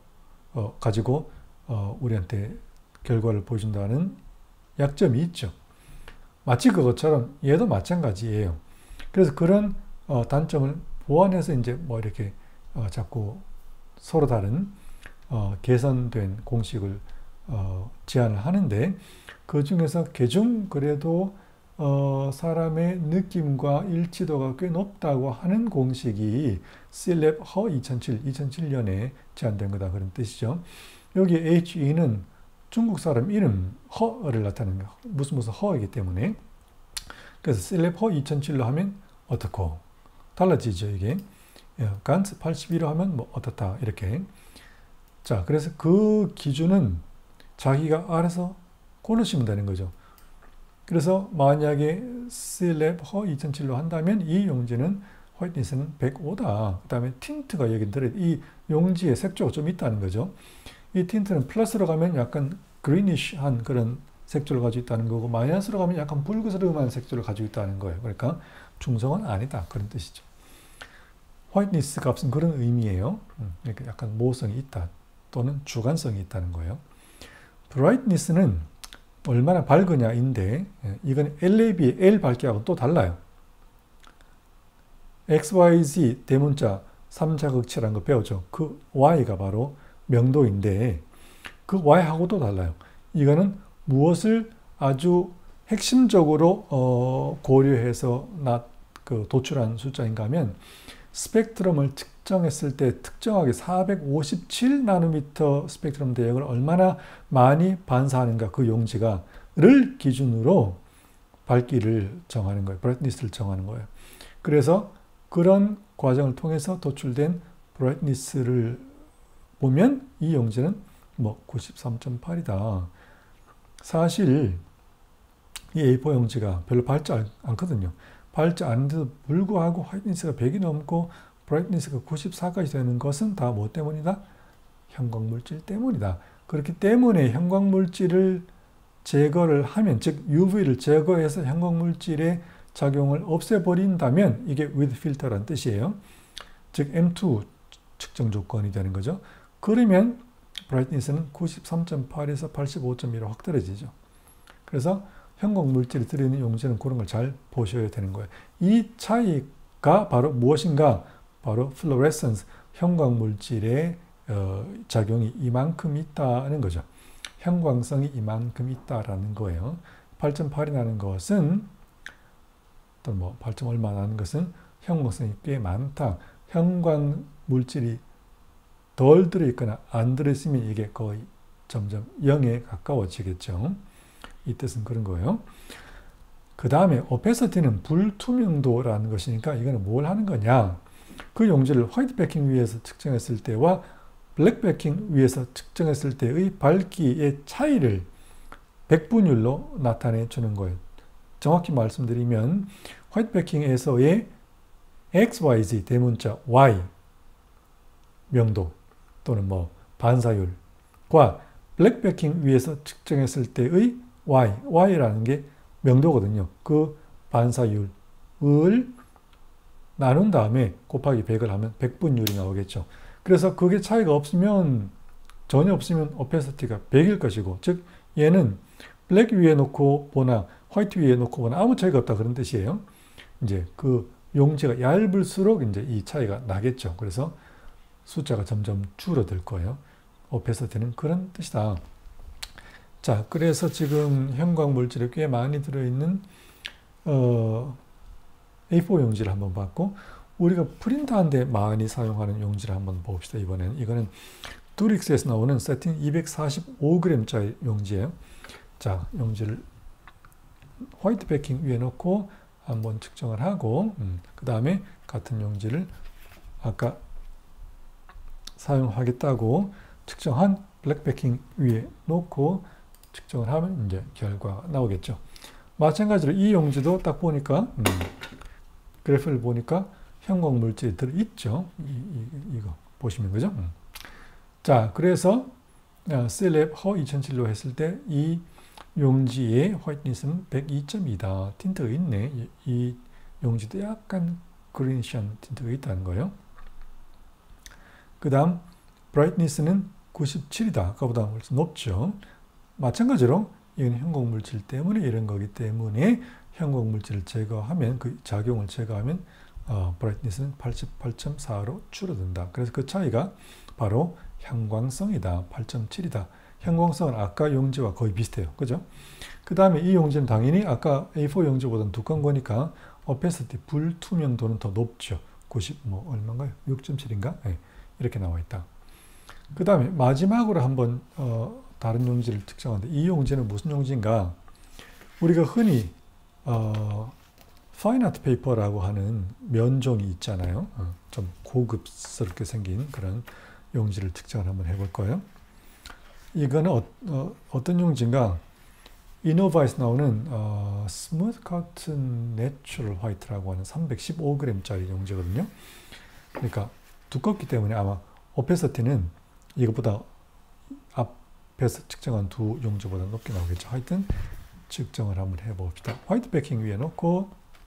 우리한테 결과를 보여준다는 약점이 있죠. 마치 그것처럼 얘도 마찬가지예요. 그래서 그런 단점을 보완해서 이제 뭐 이렇게 자꾸 서로 다른 개선된 공식을 제안을 하는데, 그 중에서 그래도 사람의 느낌과 일치도가 꽤 높다고 하는 공식이 Clab 허 2007년에 제안된 거다 그런 뜻이죠. 여기 HE는 중국 사람 이름 허를 나타내는 거, 무슨 허이기 때문에. 그래서 Clab 허 2007로 하면 어떻고 달라지죠 이게. 간스 81로 하면 뭐 어떻다 이렇게. 자, 그래서 그 기준은 자기가 알아서 고르시면 되는 거죠. 그래서 만약에 Clab 허 2007로 한다면 이 용지는 화이트니스는 105다. 그 다음에 틴트가 여기 들어 이 용지에 색조가 좀 있다는 거죠. 이 틴트는 플러스로 가면 약간 그리니시한 그런 색조를 가지고 있다는 거고 마이너스로 가면 약간 붉으스름한 색조를 가지고 있다는 거예요. 그러니까 중성은 아니다 그런 뜻이죠. 화이트니스 값은 그런 의미예요. 그러니까 약간 모성이 있다 또는 주관성이 있다는 거예요. 브라이트니스는 얼마나 밝으냐인데 이건 LAB의 L 밝기하고 또 달라요. XYZ 대문자 3자극치라는 거 배웠죠. 그 Y가 바로 명도인데 그 Y하고도 달라요. 이거는 무엇을 아주 핵심적으로 고려해서 도출한 숫자인가 하면 스펙트럼을 측정했을 때 특정하게 457나노미터 스펙트럼 대역을 얼마나 많이 반사하는가 그 용지가를 기준으로 밝기를 정하는 거예요. 브라이트니스를 정하는 거예요. 그래서 그런 과정을 통해서 도출된 브라이트니스를 보면 이 용지는 뭐 93.8이다. 사실 이 A4 용지가 별로 밝지 않거든요. 밝지 않은데도 불구하고 화이트니스가 100이 넘고 브라이트니스가 94까지 되는 것은 다 뭐 때문이다? 형광물질 때문이다. 그렇기 때문에 형광물질을 제거를 하면, 즉 UV를 제거해서 형광물질의 작용을 없애버린다면 이게 with filter란 뜻이에요. 즉 M2 측정 조건이 되는 거죠. 그러면 브라이트니스는 93.8에서 85.1로 확 떨어지죠. 그래서 형광물질이 들어있는 용지는 그런 걸 잘 보셔야 되는 거예요. 이 차이가 바로 무엇인가? 바로 플로레센스, 형광물질의 작용이 이만큼 있다는 거죠. 형광성이 이만큼 있다라는 거예요. 8.8이 나는 것은 또 뭐 8점 얼마 나는 것은 형광성이 꽤 많다. 형광물질이 덜 들어있거나 안 들어있으면 이게 거의 점점 0에 가까워지겠죠. 이 뜻은 그런 거예요. 그 다음에 오페시티는 불투명도라는 것이니까 이거는 뭘 하는 거냐. 그 용지를 화이트 베킹 위에서 측정했을 때와 블랙 베킹 위에서 측정했을 때의 밝기의 차이를 백분율로 나타내 주는 거예요. 정확히 말씀드리면 화이트 베킹에서의 XYZ 대문자 Y 명도 또는 뭐 반사율과 블랙 베킹 위에서 측정했을 때의 Y라는 게 명도거든요. 그 반사율을 나눈 다음에 곱하기 100을 하면 백분율이 나오겠죠. 그래서 그게 차이가 없으면 전혀 없으면 오페시티가 100일 것이고, 즉 얘는 블랙 위에 놓고 보나 화이트 위에 놓고 보나 아무 차이가 없다 그런 뜻이에요. 이제 그 용지가 얇을수록 이제 이 차이가 나겠죠. 그래서 숫자가 점점 줄어들 거예요. 오페시티는 그런 뜻이다. 자, 그래서 지금 형광물질이 꽤 많이 들어있는 A4 용지를 한번 봤고, 우리가 프린트하는데 많이 사용하는 용지를 한번 봅시다. 이번에는 이거는 두릭스에서 나오는 세팅 245g짜리 용지예요. 자, 용지를 화이트 베킹 위에 놓고 한번 측정을 하고, 그 다음에 같은 용지를 아까 사용하겠다고 측정한 블랙 베킹 위에 놓고 측정을 하면 이제 결과가 나오겠죠. 마찬가지로 이 용지도 딱 보니까 그래프를 보니까 형광물질이 들어있죠. 이거 보시면 그죠? 자, 그래서 Clab 허 2007로 했을 때 이 용지의 화이트니스는 102.2다. 틴트가 있네. 이 용지도 약간 그리니시한 틴트가 있다는 거예요. 그 다음 브라이트니스는 97이다. 아까보다 훨씬 높죠. 마찬가지로 이건 형광물질 때문에 이런 거기 때문에 형광물질을 제거하면, 그 작용을 제거하면 브라이트니스는 88.4로 줄어든다. 그래서 그 차이가 바로 형광성이다. 8.7이다. 형광성은 아까 용지와 거의 비슷해요. 그죠? 그 다음에 이 용지는 당연히 아까 A4 용지보다는 두꺼운 거니까 오페시티 불투명도는 더 높죠. 90 뭐 얼마인가요? 6.7인가? 네, 이렇게 나와 있다. 그 다음에 마지막으로 한번 다른 용지를 특정하는데 이 용지는 무슨 용지인가? 우리가 흔히 파인 아트 페이퍼라고 하는 면종이 있잖아요. 좀 고급스럽게 생긴 그런 용지를 특정을 한번 해볼 거예요. 이거는 어떤 용지인가? 이노바에서 나오는 스무드 커튼 내추럴 화이트라고 하는 315g짜리 용지거든요. 그러니까 두껍기 때문에 아마 오페시티는 이것보다 앞에서 측정한 두 용지보다 높게 나오겠죠. 하여튼 측정을 한번 해봅시다. 화이트 베킹 위에 놓고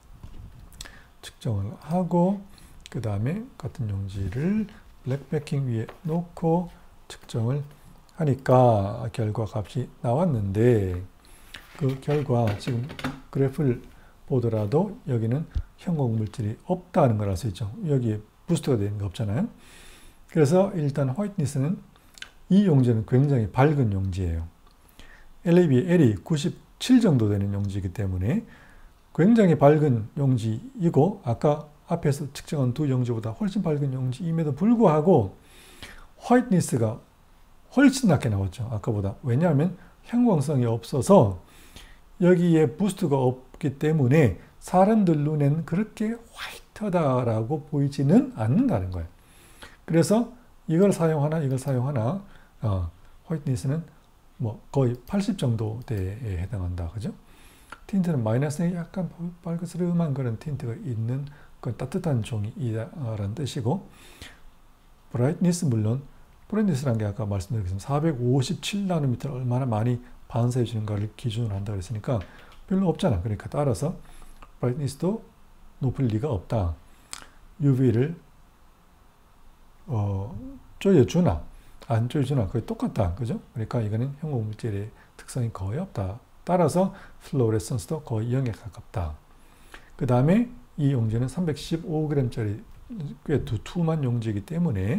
측정을 하고 그 다음에 같은 용지를 블랙 베킹 위에 놓고 측정을 하니까 결과 값이 나왔는데 그 결과 지금 그래프를 보더라도 여기는 형광 물질이 없다는 걸 알 수 있죠. 여기에 부스트가 되는 거 없잖아요. 그래서 일단 화이트니스는 이 용지는 굉장히 밝은 용지예요. LAB의 L이 97 정도 되는 용지이기 때문에 굉장히 밝은 용지이고 아까 앞에서 측정한 두 용지보다 훨씬 밝은 용지임에도 불구하고 화이트니스가 훨씬 낮게 나왔죠. 아까보다. 왜냐하면 형광성이 없어서 여기에 부스트가 없기 때문에 사람들 눈에는 그렇게 화이트하다라고 보이지는 않는다는 거예요. 그래서 이걸 사용하나 이걸 사용하나 화이트니스는 뭐 거의 80 정도대에 해당한다. 그죠? 틴트는 마이너스에 약간 빨그스름한 그런 틴트가 있는 그런 따뜻한 종이라는 뜻이고 브라이트니스 물론 브라이트니스라는 게 아까 말씀드렸지만 457나노미터를 얼마나 많이 반사해 주는가를 기준으로 한다 그랬으니까 별로 없잖아. 그러니까 따라서 브라이트니스도 높을 리가 없다. UV를 쪼여주나 안 쪼여주나 거의 똑같다. 그죠? 그러니까 이거는 형광물질의 특성이 거의 없다. 따라서 플로레센스도 거의 0에 가깝다. 그 다음에 이 용지는 315g짜리 꽤 두툼한 용지이기 때문에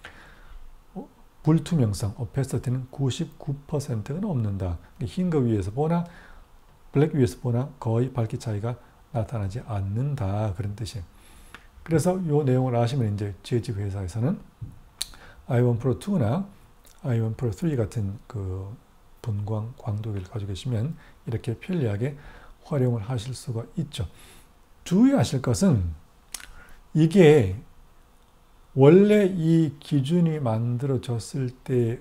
불투명성, 오페시티는 99%가 넘는다. 흰 거 위에서 보나 블랙 위에서 보나 거의 밝기 차이가 나타나지 않는다. 그런 뜻이에요. 그래서 이 내용을 아시면 이제 지혜집 회사에서는 i1 Pro 2나 i1 Pro 3 같은 그 분광 광도계를 가지고 계시면 이렇게 편리하게 활용을 하실 수가 있죠. 주의하실 것은 이게 원래 이 기준이 만들어졌을 때의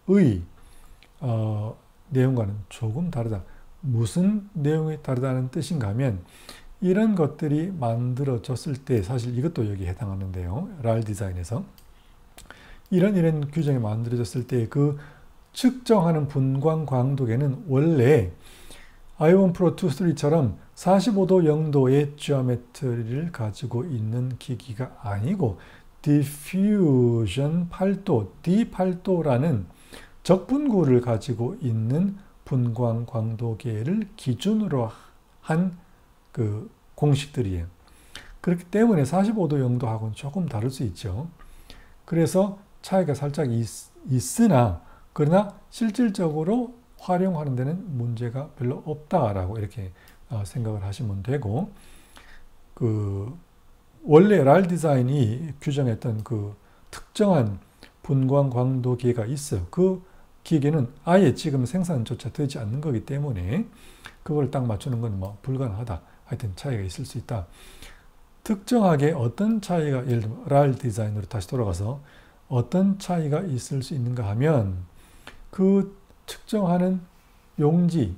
내용과는 조금 다르다. 무슨 내용이 다르다는 뜻인가 하면 이런 것들이 만들어졌을 때 사실 이것도 여기에 해당하는데요. 랄 디자인에서 이런 규정이 만들어졌을 때 그 측정하는 분광 광도계는 원래 i1 Pro 2, 3처럼 45도 0도의 지오메트리를 가지고 있는 기기가 아니고 디퓨전 8도, D8도라는 적분구를 가지고 있는 분광 광도계를 기준으로 한 그 공식들이에요. 그렇기 때문에 45도 0도하고는 조금 다를 수 있죠. 그래서 차이가 살짝 있으나 그러나 실질적으로 활용하는 데는 문제가 별로 없다라고 이렇게 생각을 하시면 되고 원래 랄 디자인이 규정했던 그 특정한 분광 광도계가 있어요. 그 기계는 아예 지금 생산조차 되지 않는 거기 때문에 그걸 딱 맞추는 건 뭐 불가능하다. 하여튼 차이가 있을 수 있다. 특정하게 어떤 차이가 예를 들면 랄 디자인으로 다시 돌아가서 어떤 차이가 있을 수 있는가 하면 그 측정하는 용지가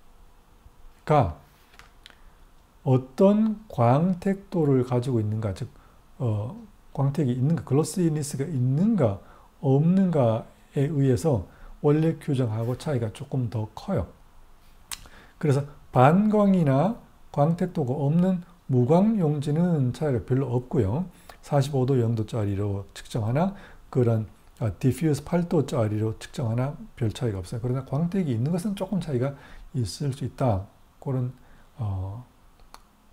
어떤 광택도를 가지고 있는가, 즉 광택이 있는가, 글로시니스가 있는가 없는가에 의해서 원래 규정하고 차이가 조금 더 커요. 그래서 반광이나 광택도가 없는 무광 용지는 차이가 별로 없고요. 45도 0도짜리로 측정하나 그런 디퓨스 8도짜리로 측정하나 별 차이가 없어요. 그러나 광택이 있는 것은 조금 차이가 있을 수 있다. 그런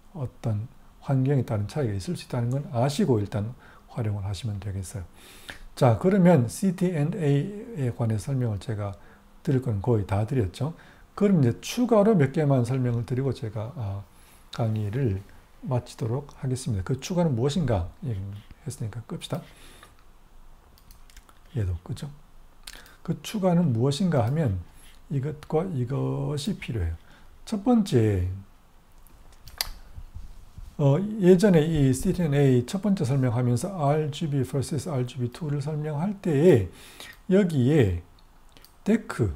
어떤 환경에 따른 차이가 있을 수 있다는 건 아시고 일단 활용을 하시면 되겠어요. 자, 그러면 CT&A에 관해서 설명을 제가 드릴 건 거의 다 드렸죠. 그럼 이제 추가로 몇 개만 설명을 드리고 제가 강의를 마치도록 하겠습니다. 그 추가는 무엇인가 했으니까 끕시다. 얘도 끄죠. 그 추가는 무엇인가 하면 이것과 이것이 필요해요. 첫 번째, 예전에 이 CT&A 첫 번째 설명하면서 RGB vs RGB2를 설명할 때에 여기에 데크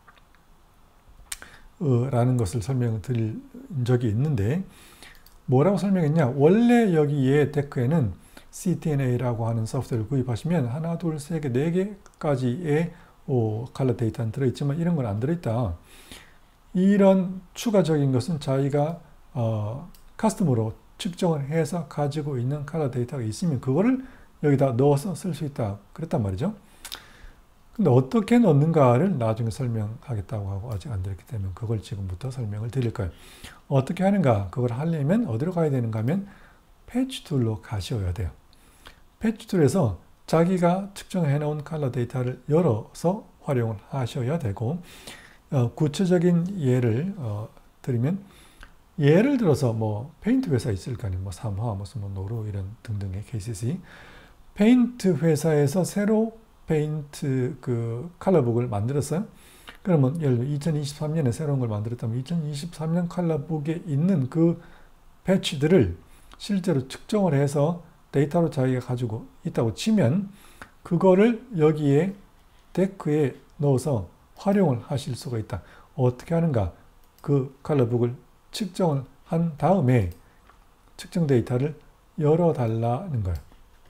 라는 것을 설명을 드린 적이 있는데 뭐라고 설명했냐? 원래 여기에 데크에는 CT&A라고 하는 소프트웨어를 구입하시면 하나, 둘, 세 개, 네 개까지의 컬러 데이터는 들어있지만 이런 건 안 들어있다. 이런 추가적인 것은 자기가 커스텀으로 측정을 해서 가지고 있는 컬러 데이터가 있으면 그거를 여기다 넣어서 쓸 수 있다. 그랬단 말이죠. 근데 어떻게 넣는가를 나중에 설명하겠다고 하고 아직 안 드렸기 때문에 그걸 지금부터 설명을 드릴 거예요. 어떻게 하는가? 그걸 하려면 어디로 가야 되는가 하면 패치 툴로 가셔야 돼요. 패치 툴에서 자기가 측정해 놓은 컬러 데이터를 열어서 활용을 하셔야 되고 구체적인 예를 드리면 예를 들어서 뭐 페인트 회사 있을 거 아니에요. 뭐 삼화, 무슨 뭐 노루 이런 등등의 KCC 페인트 회사에서 새로 페인트 그 컬러북을 만들었어요. 그러면 예를 들어 2023년에 새로운 걸 만들었다면 2023년 컬러북에 있는 그 패치들을 실제로 측정을 해서 데이터로 자기가 가지고 있다고 치면 그거를 여기에 데크에 넣어서 활용을 하실 수가 있다. 어떻게 하는가? 그 컬러북을 측정을 한 다음에 측정 데이터를 열어달라는 거예요.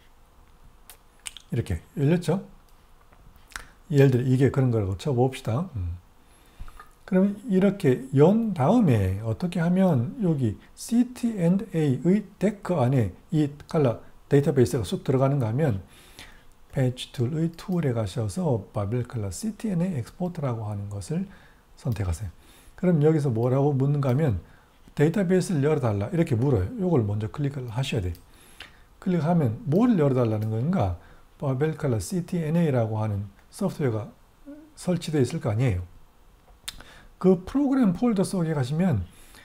이렇게 열렸죠? 예를 들어 이게 그런 거라고 쳐봅시다. 그럼 이렇게 연 다음에 어떻게 하면 여기 CT&A의 데크 안에 이 컬러 데이터베이스가 쑥 들어가는가 하면 패치 툴의 툴에 가셔서 바벨 컬러 CT&A 엑스포트라고 하는 것을 선택하세요. 그럼 여기서 뭐라고 묻는가 하면 데이터베이스를 열어달라 이렇게 물어요. 이걸 먼저 클릭을 하셔야 돼요. 클릭하면 뭐를 열어달라는 건가? 바벨 컬러 CT&A라고 하는 소프트웨어가 설치되어 있을 거 아니에요. 그 프로그램 폴더 속에 가시면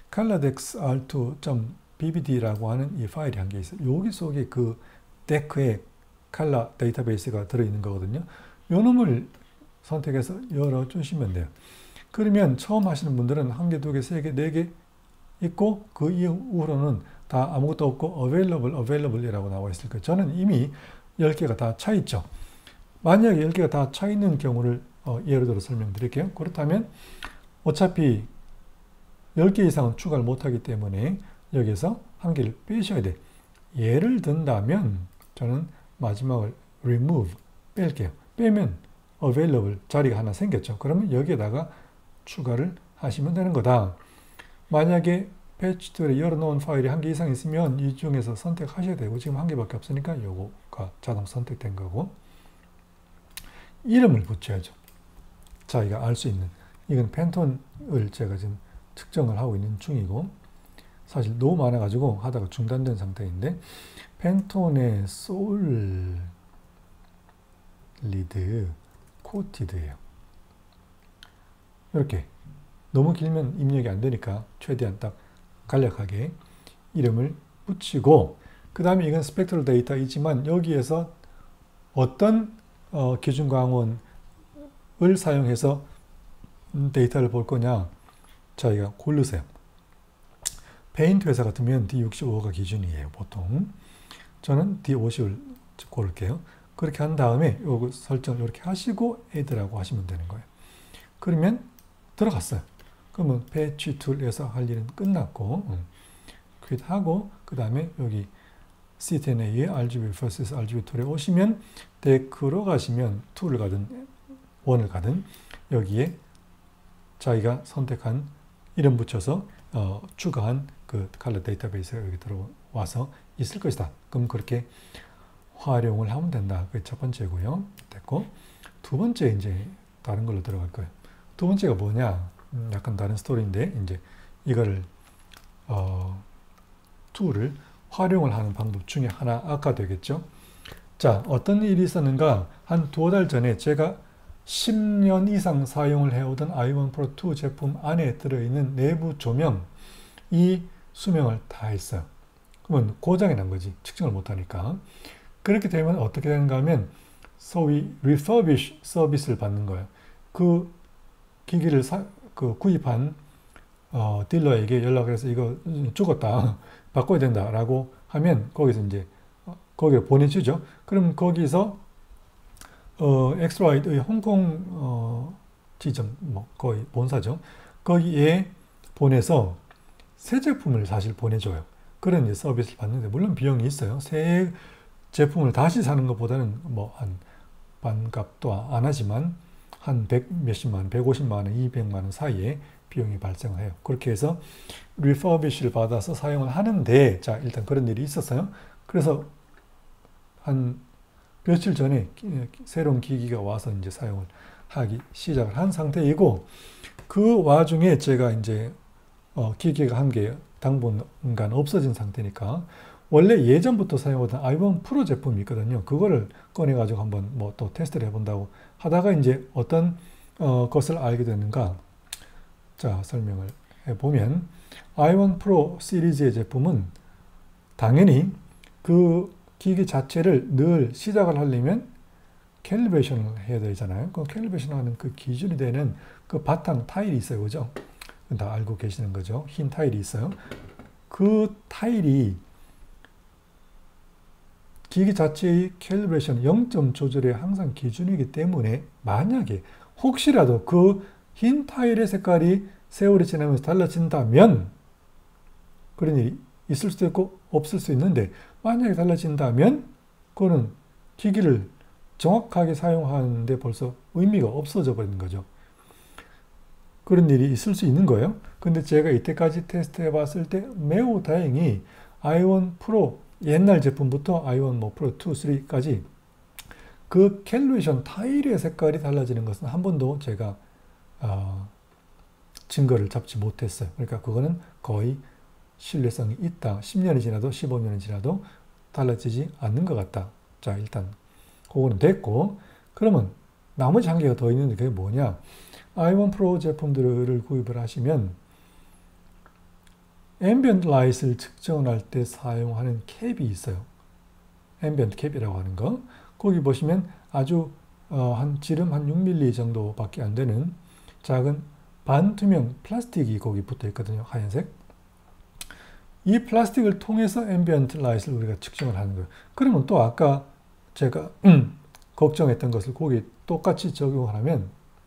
colordex.r2.bbd라고 하는 이 파일이 한 개 있어요. 여기 속에 그 데크의 컬러 데이터베이스가 들어있는 거거든요. 요 놈을 선택해서 열어주시면 돼요. 그러면 처음 하시는 분들은 한 개, 두 개, 세 개, 네 개 있고 그 이후로는 다 아무것도 없고 available이라고 나와 있을 거예요. 저는 이미 10개가 다 차 있죠. 만약에 10개가 다 차 있는 경우를 예를 들어 설명드릴게요. 그렇다면 어차피 10개 이상은 추가를 못하기 때문에 여기서 한 개를 빼셔야 돼. 예를 든다면 저는 마지막을 remove 뺄게요. 빼면 available 자리가 하나 생겼죠. 그러면 여기에다가 추가를 하시면 되는 거다. 만약에 패치 툴에 열어놓은 파일이 한 개 이상 있으면 이 중에서 선택하셔야 되고 지금 한 개밖에 없으니까 요거가 자동 선택된 거고 이름을 붙여야죠. 자기가 알 수 있는 이건 팬톤을 제가 지금 측정을 하고 있는 중이고 사실 너무 많아가지고 하다가 중단된 상태인데 팬톤의 솔리드 코티드예요. 이렇게 너무 길면 입력이 안 되니까 최대한 딱 간략하게 이름을 붙이고 그 다음에 이건 스펙트럴 데이터이지만 여기에서 어떤 기준 광원을 사용해서 데이터를 볼 거냐 저희가 고르세요. 페인트 회사 같으면 D65가 기준이에요. 보통 저는 D50을 고를게요. 그렇게 한 다음에 요거 설정을 이렇게 하시고 add라고 하시면 되는 거예요. 그러면 들어갔어요. 그러면 패치 툴에서 할 일은 끝났고 quit 하고 그 다음에 여기 CT&A의 RGB vs RGB 툴에 오시면 데크로 가시면 2를 가든 1을 가든 여기에 자기가 선택한 이름 붙여서 추가한 그 컬러 데이터베이스가 여기 들어와서 있을 것이다. 그럼 그렇게 활용을 하면 된다. 그게 첫 번째고요. 됐고 두 번째 이제 다른 걸로 들어갈 거예요. 두 번째가 뭐냐? 약간 다른 스토리인데 이제 이거를 툴을 활용을 하는 방법 중에 하나가 되겠죠. 자, 어떤 일이 있었는가? 한 2달 전에 제가 10년 이상 사용을 해오던 i1 Pro 2 제품 안에 들어있는 내부 조명, 이 수명을 다 했어요. 그러면 고장이 난 거지. 측정을 못하니까. 그렇게 되면 어떻게 되는가 하면 소위 refurbish 서비스를 받는 거예요. 그 기기를 구입한 딜러에게 연락을 해서 이거 죽었다. 바꿔야 된다라고 하면 거기서 이제 거기를 보내주죠. 그럼 거기서 엑스라이드의 홍콩 지점, 뭐 거의 본사죠. 거기에 보내서 새 제품을 사실 보내줘요. 그런 이제 서비스를 받는데 물론 비용이 있어요. 새 제품을 다시 사는 것보다는 뭐 한 반값도 안 하지만 한 100 몇십만 원, 150만 원, 200만 원 사이에 비용이 발생을 해요. 그렇게 해서 리퍼비시를 받아서 사용을 하는데, 자, 일단 그런 일이 있었어요. 그래서 한 며칠 전에 새로운 기기가 와서 이제 사용을 하기 시작을 한 상태이고, 그 와중에 제가 이제 기기가 한 개 당분간 없어진 상태니까 원래 예전부터 사용하던 i1 프로 제품이 있거든요. 그거를 꺼내가지고 한번 뭐 또 테스트를 해본다고 하다가 이제 어떤 것을 알게 됐는가. 자, 설명을 해보면 i1 프로 시리즈의 제품은 당연히 그 기기 자체를 늘 시작을 하려면 캘리브레이션을 해야 되잖아요. 그 캘리브레이션 하는 그 기준이 되는 그 바탕 타일이 있어요. 그죠? 다 알고 계시는 거죠. 흰 타일이 있어요. 그 타일이 기기 자체의 캘리브레이션 0점 조절의 항상 기준이기 때문에 만약에 혹시라도 그 흰 타일의 색깔이 세월이 지나면서 달라진다면 그런 일이 있을 수도 있고 없을 수 있는데 만약에 달라진다면 그거는 기기를 정확하게 사용하는데 벌써 의미가 없어져 버리는 거죠. 그런 일이 있을 수 있는 거예요. 근데 제가 이때까지 테스트해 봤을 때 매우 다행히 i1 프로 옛날 제품부터 i1 뭐 프로 2, 3까지 그 캘리브레이션 타일의 색깔이 달라지는 것은 한 번도 제가 증거를 잡지 못했어요. 그러니까 그거는 거의 신뢰성이 있다. 10년이 지나도 15년이 지나도 달라지지 않는 것 같다. 자, 일단 그거는 됐고, 그러면 나머지 한 개가 더 있는데 그게 뭐냐? i1 프로 제품들을 구입을 하시면 앰비언트 라이트를 측정할 때 사용하는 캡이 있어요. 앰비언트 캡이라고 하는 거. 거기 보시면 아주 지름 한 6mm 정도밖에 안 되는 작은 반투명 플라스틱이 거기 붙어 있거든요. 하얀색. 이 플라스틱을 통해서 앰비언트 라이트를 우리가 측정을 하는 거예요. 그러면 또 아까 제가 걱정했던 것을 거기 똑같이 적용을 하면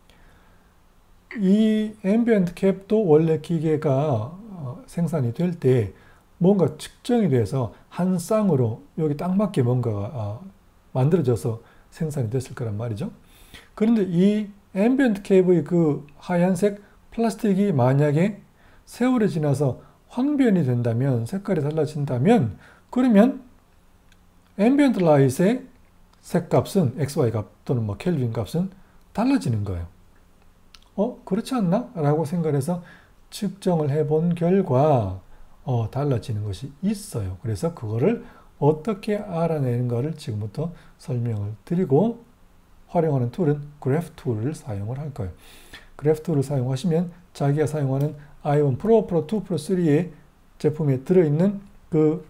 이 앰비언트 캡도 원래 기계가 생산이 될 때 뭔가 측정이 돼서 한 쌍으로 여기 딱 맞게 뭔가가 만들어져서 생산이 됐을 거란 말이죠. 그런데 이 앰비언트 캡의 그 하얀색 플라스틱이 만약에 세월이 지나서 황변이 된다면, 색깔이 달라진다면, 그러면 앰비언트 라이트의 색값은 XY 값 또는 뭐 켈빈 값은 달라지는 거예요. 그렇지 않나? 라고 생각해서 측정을 해본 결과 달라지는 것이 있어요. 그래서 그거를 어떻게 알아내는 것을 지금부터 설명을 드리고 활용하는 툴은 그래프 툴을 사용을 할 거예요. 그래프 툴을 사용하시면 자기가 사용하는 i1 프로, 프로 2, 프로 3의 제품에 들어있는 그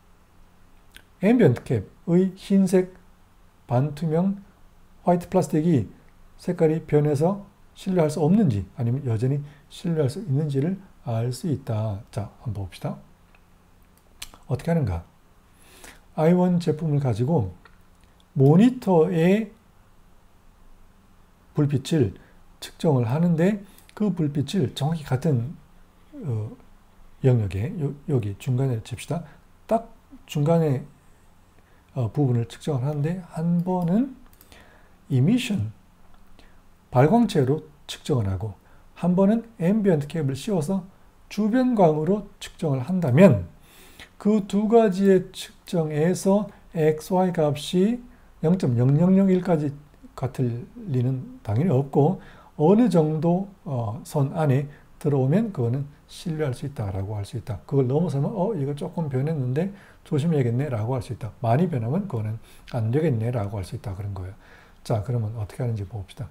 앰비언트 캡의 흰색 반투명 화이트 플라스틱이 색깔이 변해서 신뢰할 수 없는지 아니면 여전히 신뢰할 수 있는지를 알 수 있다. 자, 한번 봅시다. 어떻게 하는가? i1 제품을 가지고 모니터의 불빛을 측정을 하는데 그 불빛을 정확히 같은 영역에 여기 중간에 칩시다. 딱 중간에 부분을 측정을 하는데 한 번은 이미션 발광체로 측정을 하고 한 번은 앰비언트 캡을 씌워서 주변광으로 측정을 한다면 그 두 가지의 측정에서 XY 값이 0.0001까지 같을 리는 당연히 없고 어느 정도 선 안에 들어오면 그거는 신뢰할 수 있다라고 할 수 있다. 그걸 넘어서면 이거 조금 변했는데 조심해야겠네라고 할 수 있다. 많이 변하면 그거는 안 되겠네라고 할 수 있다. 그런 거예요. 자, 그러면 어떻게 하는지 봅시다.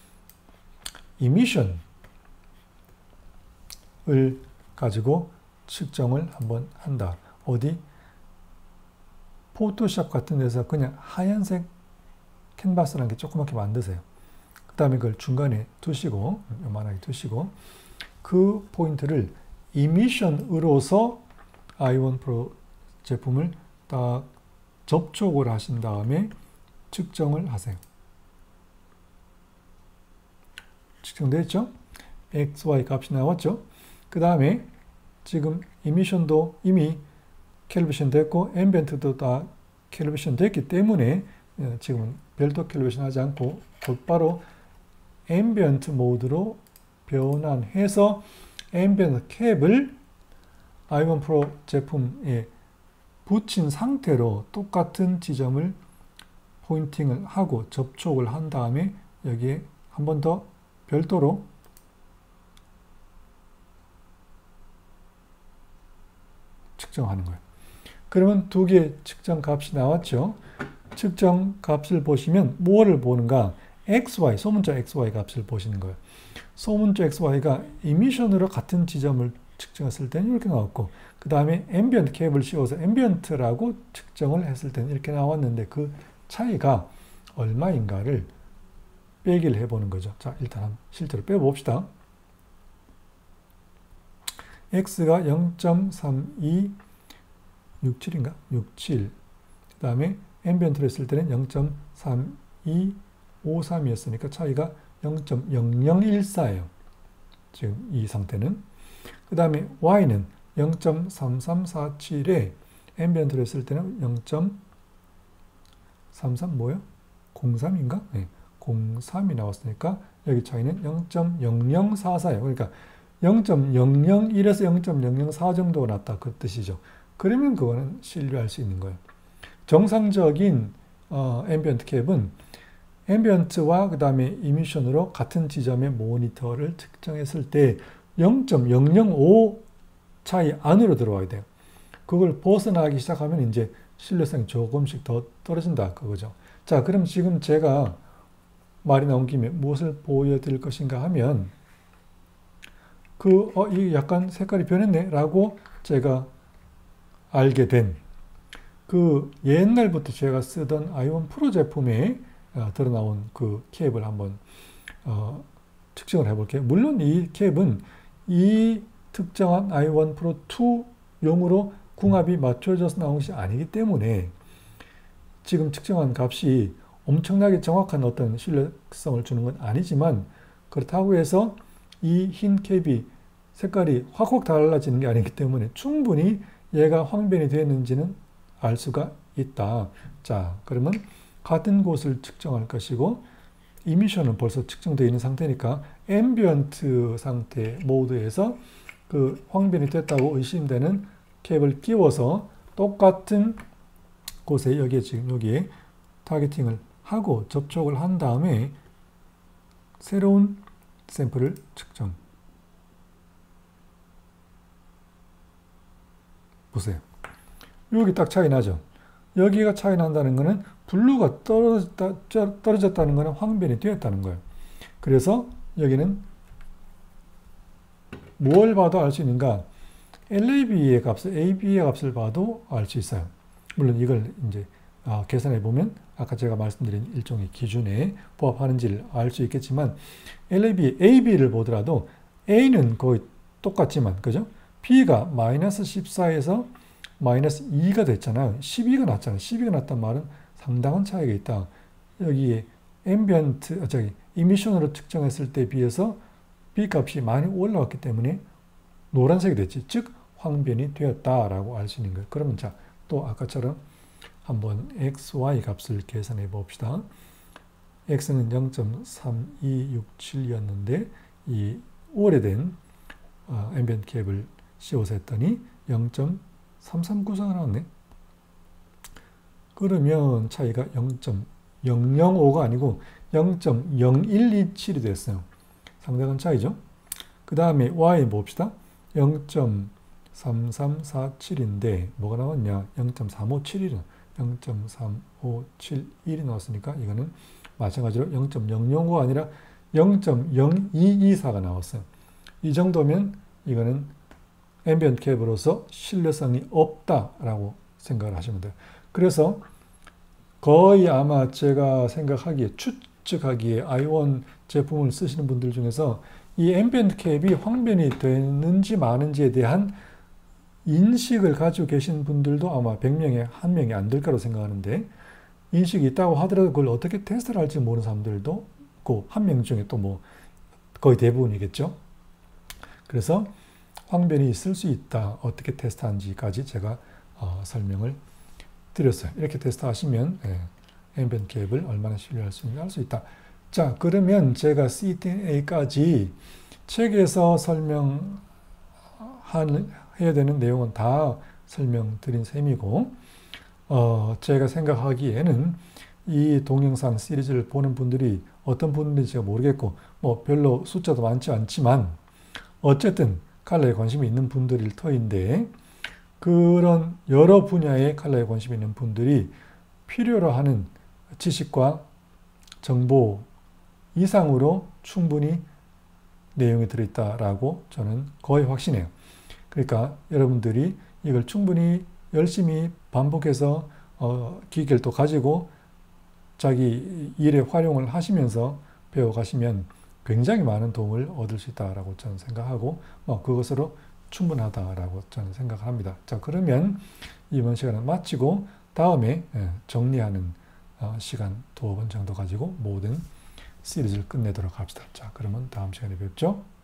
이미션을 가지고 측정을 한번 한다. 어디? 포토샵 같은 데서 그냥 하얀색 캔버스라는 게 조그맣게 만드세요. 그 다음에 그걸 중간에 두시고, 요만하게 두시고, 그 포인트를 이미션으로서 i1 프로 제품을 딱 접촉을 하신 다음에 측정을 하세요. 측정됐죠? XY 값이 나왔죠? 그 다음에 지금 이미션도 이미 캘리브레이션 됐고 앰비언트도 다 캘리브레이션 됐기 때문에 지금은 별도 캘리브레이션 하지 않고 곧바로 앰비언트 모드로 변환해서 앰비언트 캡을 i1 프로 제품에 붙인 상태로 똑같은 지점을 포인팅을 하고 접촉을 한 다음에 여기에 한 번 더 별도로 측정하는 거예요. 그러면 두 개의 측정 값이 나왔죠. 측정 값을 보시면 뭐를 보는가? XY, 소문자 XY 값을 보시는 거예요. 소문자 XY가 이미션으로 같은 지점을 측정했을 때는 이렇게 나왔고, 그 다음에 앰비언트 캡을 씌워서 앰비언트라고 측정을 했을 때는 이렇게 나왔는데 그 차이가 얼마인가를 빼기를 해보는 거죠. 자, 일단 실제로 빼봅시다. X가 0.3267인가? 67. 그 다음에 앰비언트로 했을 때는 0.3253이었으니까 차이가 0.0014예요. 지금 이 상태는. 그 다음에 Y는 0.3347에 앰비언트로 했을 때는 0.33 뭐요? 03인가? 네. 03이 나왔으니까 여기 차이는 0.0044예요. 그러니까 0.001에서 0.004 정도가 났다. 그 뜻이죠. 그러면 그거는 신뢰할 수 있는 거예요. 정상적인 앰비언트 캡은 앰비언트와 그 다음에 이미션으로 같은 지점의 모니터를 측정했을 때 0.005 차이 안으로 들어와야 돼요. 그걸 벗어나기 시작하면 이제 신뢰성이 조금씩 더 떨어진다. 그거죠. 자, 그럼 지금 제가 말이 나온 김에 무엇을 보여드릴 것인가 하면 이 약간 색깔이 변했네 라고 제가 알게 된 그 옛날부터 제가 쓰던 i1 프로 제품에 드러나온 그 캡을 한번 측정을 해볼게요. 물론 이 캡은 이 특정한 i1 프로 2용으로 궁합이 맞춰져서 나온 것이 아니기 때문에 지금 측정한 값이 엄청나게 정확한 어떤 신뢰성을 주는 건 아니지만 그렇다고 해서 이 흰 캡이 색깔이 확확 달라지는 게 아니기 때문에 충분히 얘가 황변이 되었는지는 알 수가 있다. 자, 그러면 같은 곳을 측정할 것이고 이미션은 벌써 측정되어 있는 상태니까 앰비언트 상태 모드에서 그 황변이 됐다고 의심되는 캡을 끼워서 똑같은 곳에 여기에 타겟팅을 하고 접촉을 한 다음에 새로운 샘플을 측정. 보세요. 여기 딱 차이 나죠. 여기가 차이 난다는 것은 블루가 떨어졌다는 것은 황변이 되었다는 거예요. 그래서 여기는 뭘 봐도 알 수 있는가? LAB의 값을, AB의 값을 봐도 알 수 있어요. 물론 이걸 이제 계산해 보면 아까 제가 말씀드린 일종의 기준에 부합하는지를 알 수 있겠지만 LAB, AB를 보더라도 A는 거의 똑같지만 그죠? B가 마이너스 14에서 마이너스 2가 됐잖아요. 12가 났잖아요. 12가 났단 말은 상당한 차이가 있다. 여기에 이미션으로 측정했을 때 비해서 B 값이 많이 올라왔기 때문에 노란색이 됐지. 즉 황변이 되었다라고 알 수 있는 거예요. 그러면 자, 또 아까처럼 한번 XY 값을 계산해 봅시다. X는 0.3267이었는데 이 오래된 앰비언트 캡을 씌워서 했더니 0.3394가 나왔네. 그러면 차이가 0.005가 아니고 0.0127이 됐어요. 상당한 차이죠. 그 다음에 y 봅시다. 0.3347인데 뭐가 나왔냐? 0.3571은 0.3571이 나왔으니까 이거는 마찬가지로 0.005가 아니라 0.0224가 나왔어요. 이 정도면 이거는 앰비언트 캡으로서 신뢰성이 없다라고 생각을 하시면 돼요. 그래서 거의 아마 제가 생각하기에 추측하기에 i1 제품을 쓰시는 분들 중에서 이 앰비언트 캡이 황변이 되는지 마는지에 대한 인식을 가지고 계신 분들도 아마 100명에 1명이 안 될 거라고 생각하는데, 인식이 있다고 하더라도 그걸 어떻게 테스트를 할지 모르는 사람들도 있고 1명 중에 또 뭐 거의 대부분이겠죠. 그래서 황변이 있을 수 있다. 어떻게 테스트하는지까지 제가 설명을 드렸어요. 이렇게 테스트하시면 앰비언트 캡을 얼마나 신뢰할 수 있는지 알 수 있다. 자, 그러면 제가 CTNA까지 책에서 설명해야 되는 내용은 다 설명드린 셈이고, 제가 생각하기에는 이 동영상 시리즈를 보는 분들이 어떤 분들인지 제가 모르겠고, 뭐 별로 숫자도 많지 않지만 어쨌든 컬러에 관심이 있는 분들일 터인데, 그런 여러 분야의 컬러에 관심이 있는 분들이 필요로 하는 지식과 정보 이상으로 충분히 내용이 들어있다라고 저는 거의 확신해요. 그러니까 여러분들이 이걸 충분히 열심히 반복해서 기계를 가지고 자기 일에 활용을 하시면서 배워가시면 굉장히 많은 도움을 얻을 수 있다라고 저는 생각하고, 그것으로 충분하다라고 저는 생각합니다. 자, 그러면 이번 시간은 마치고 다음에 정리하는 시간 2번 정도 가지고 모든 시리즈를 끝내도록 합시다. 자, 그러면 다음 시간에 뵙죠.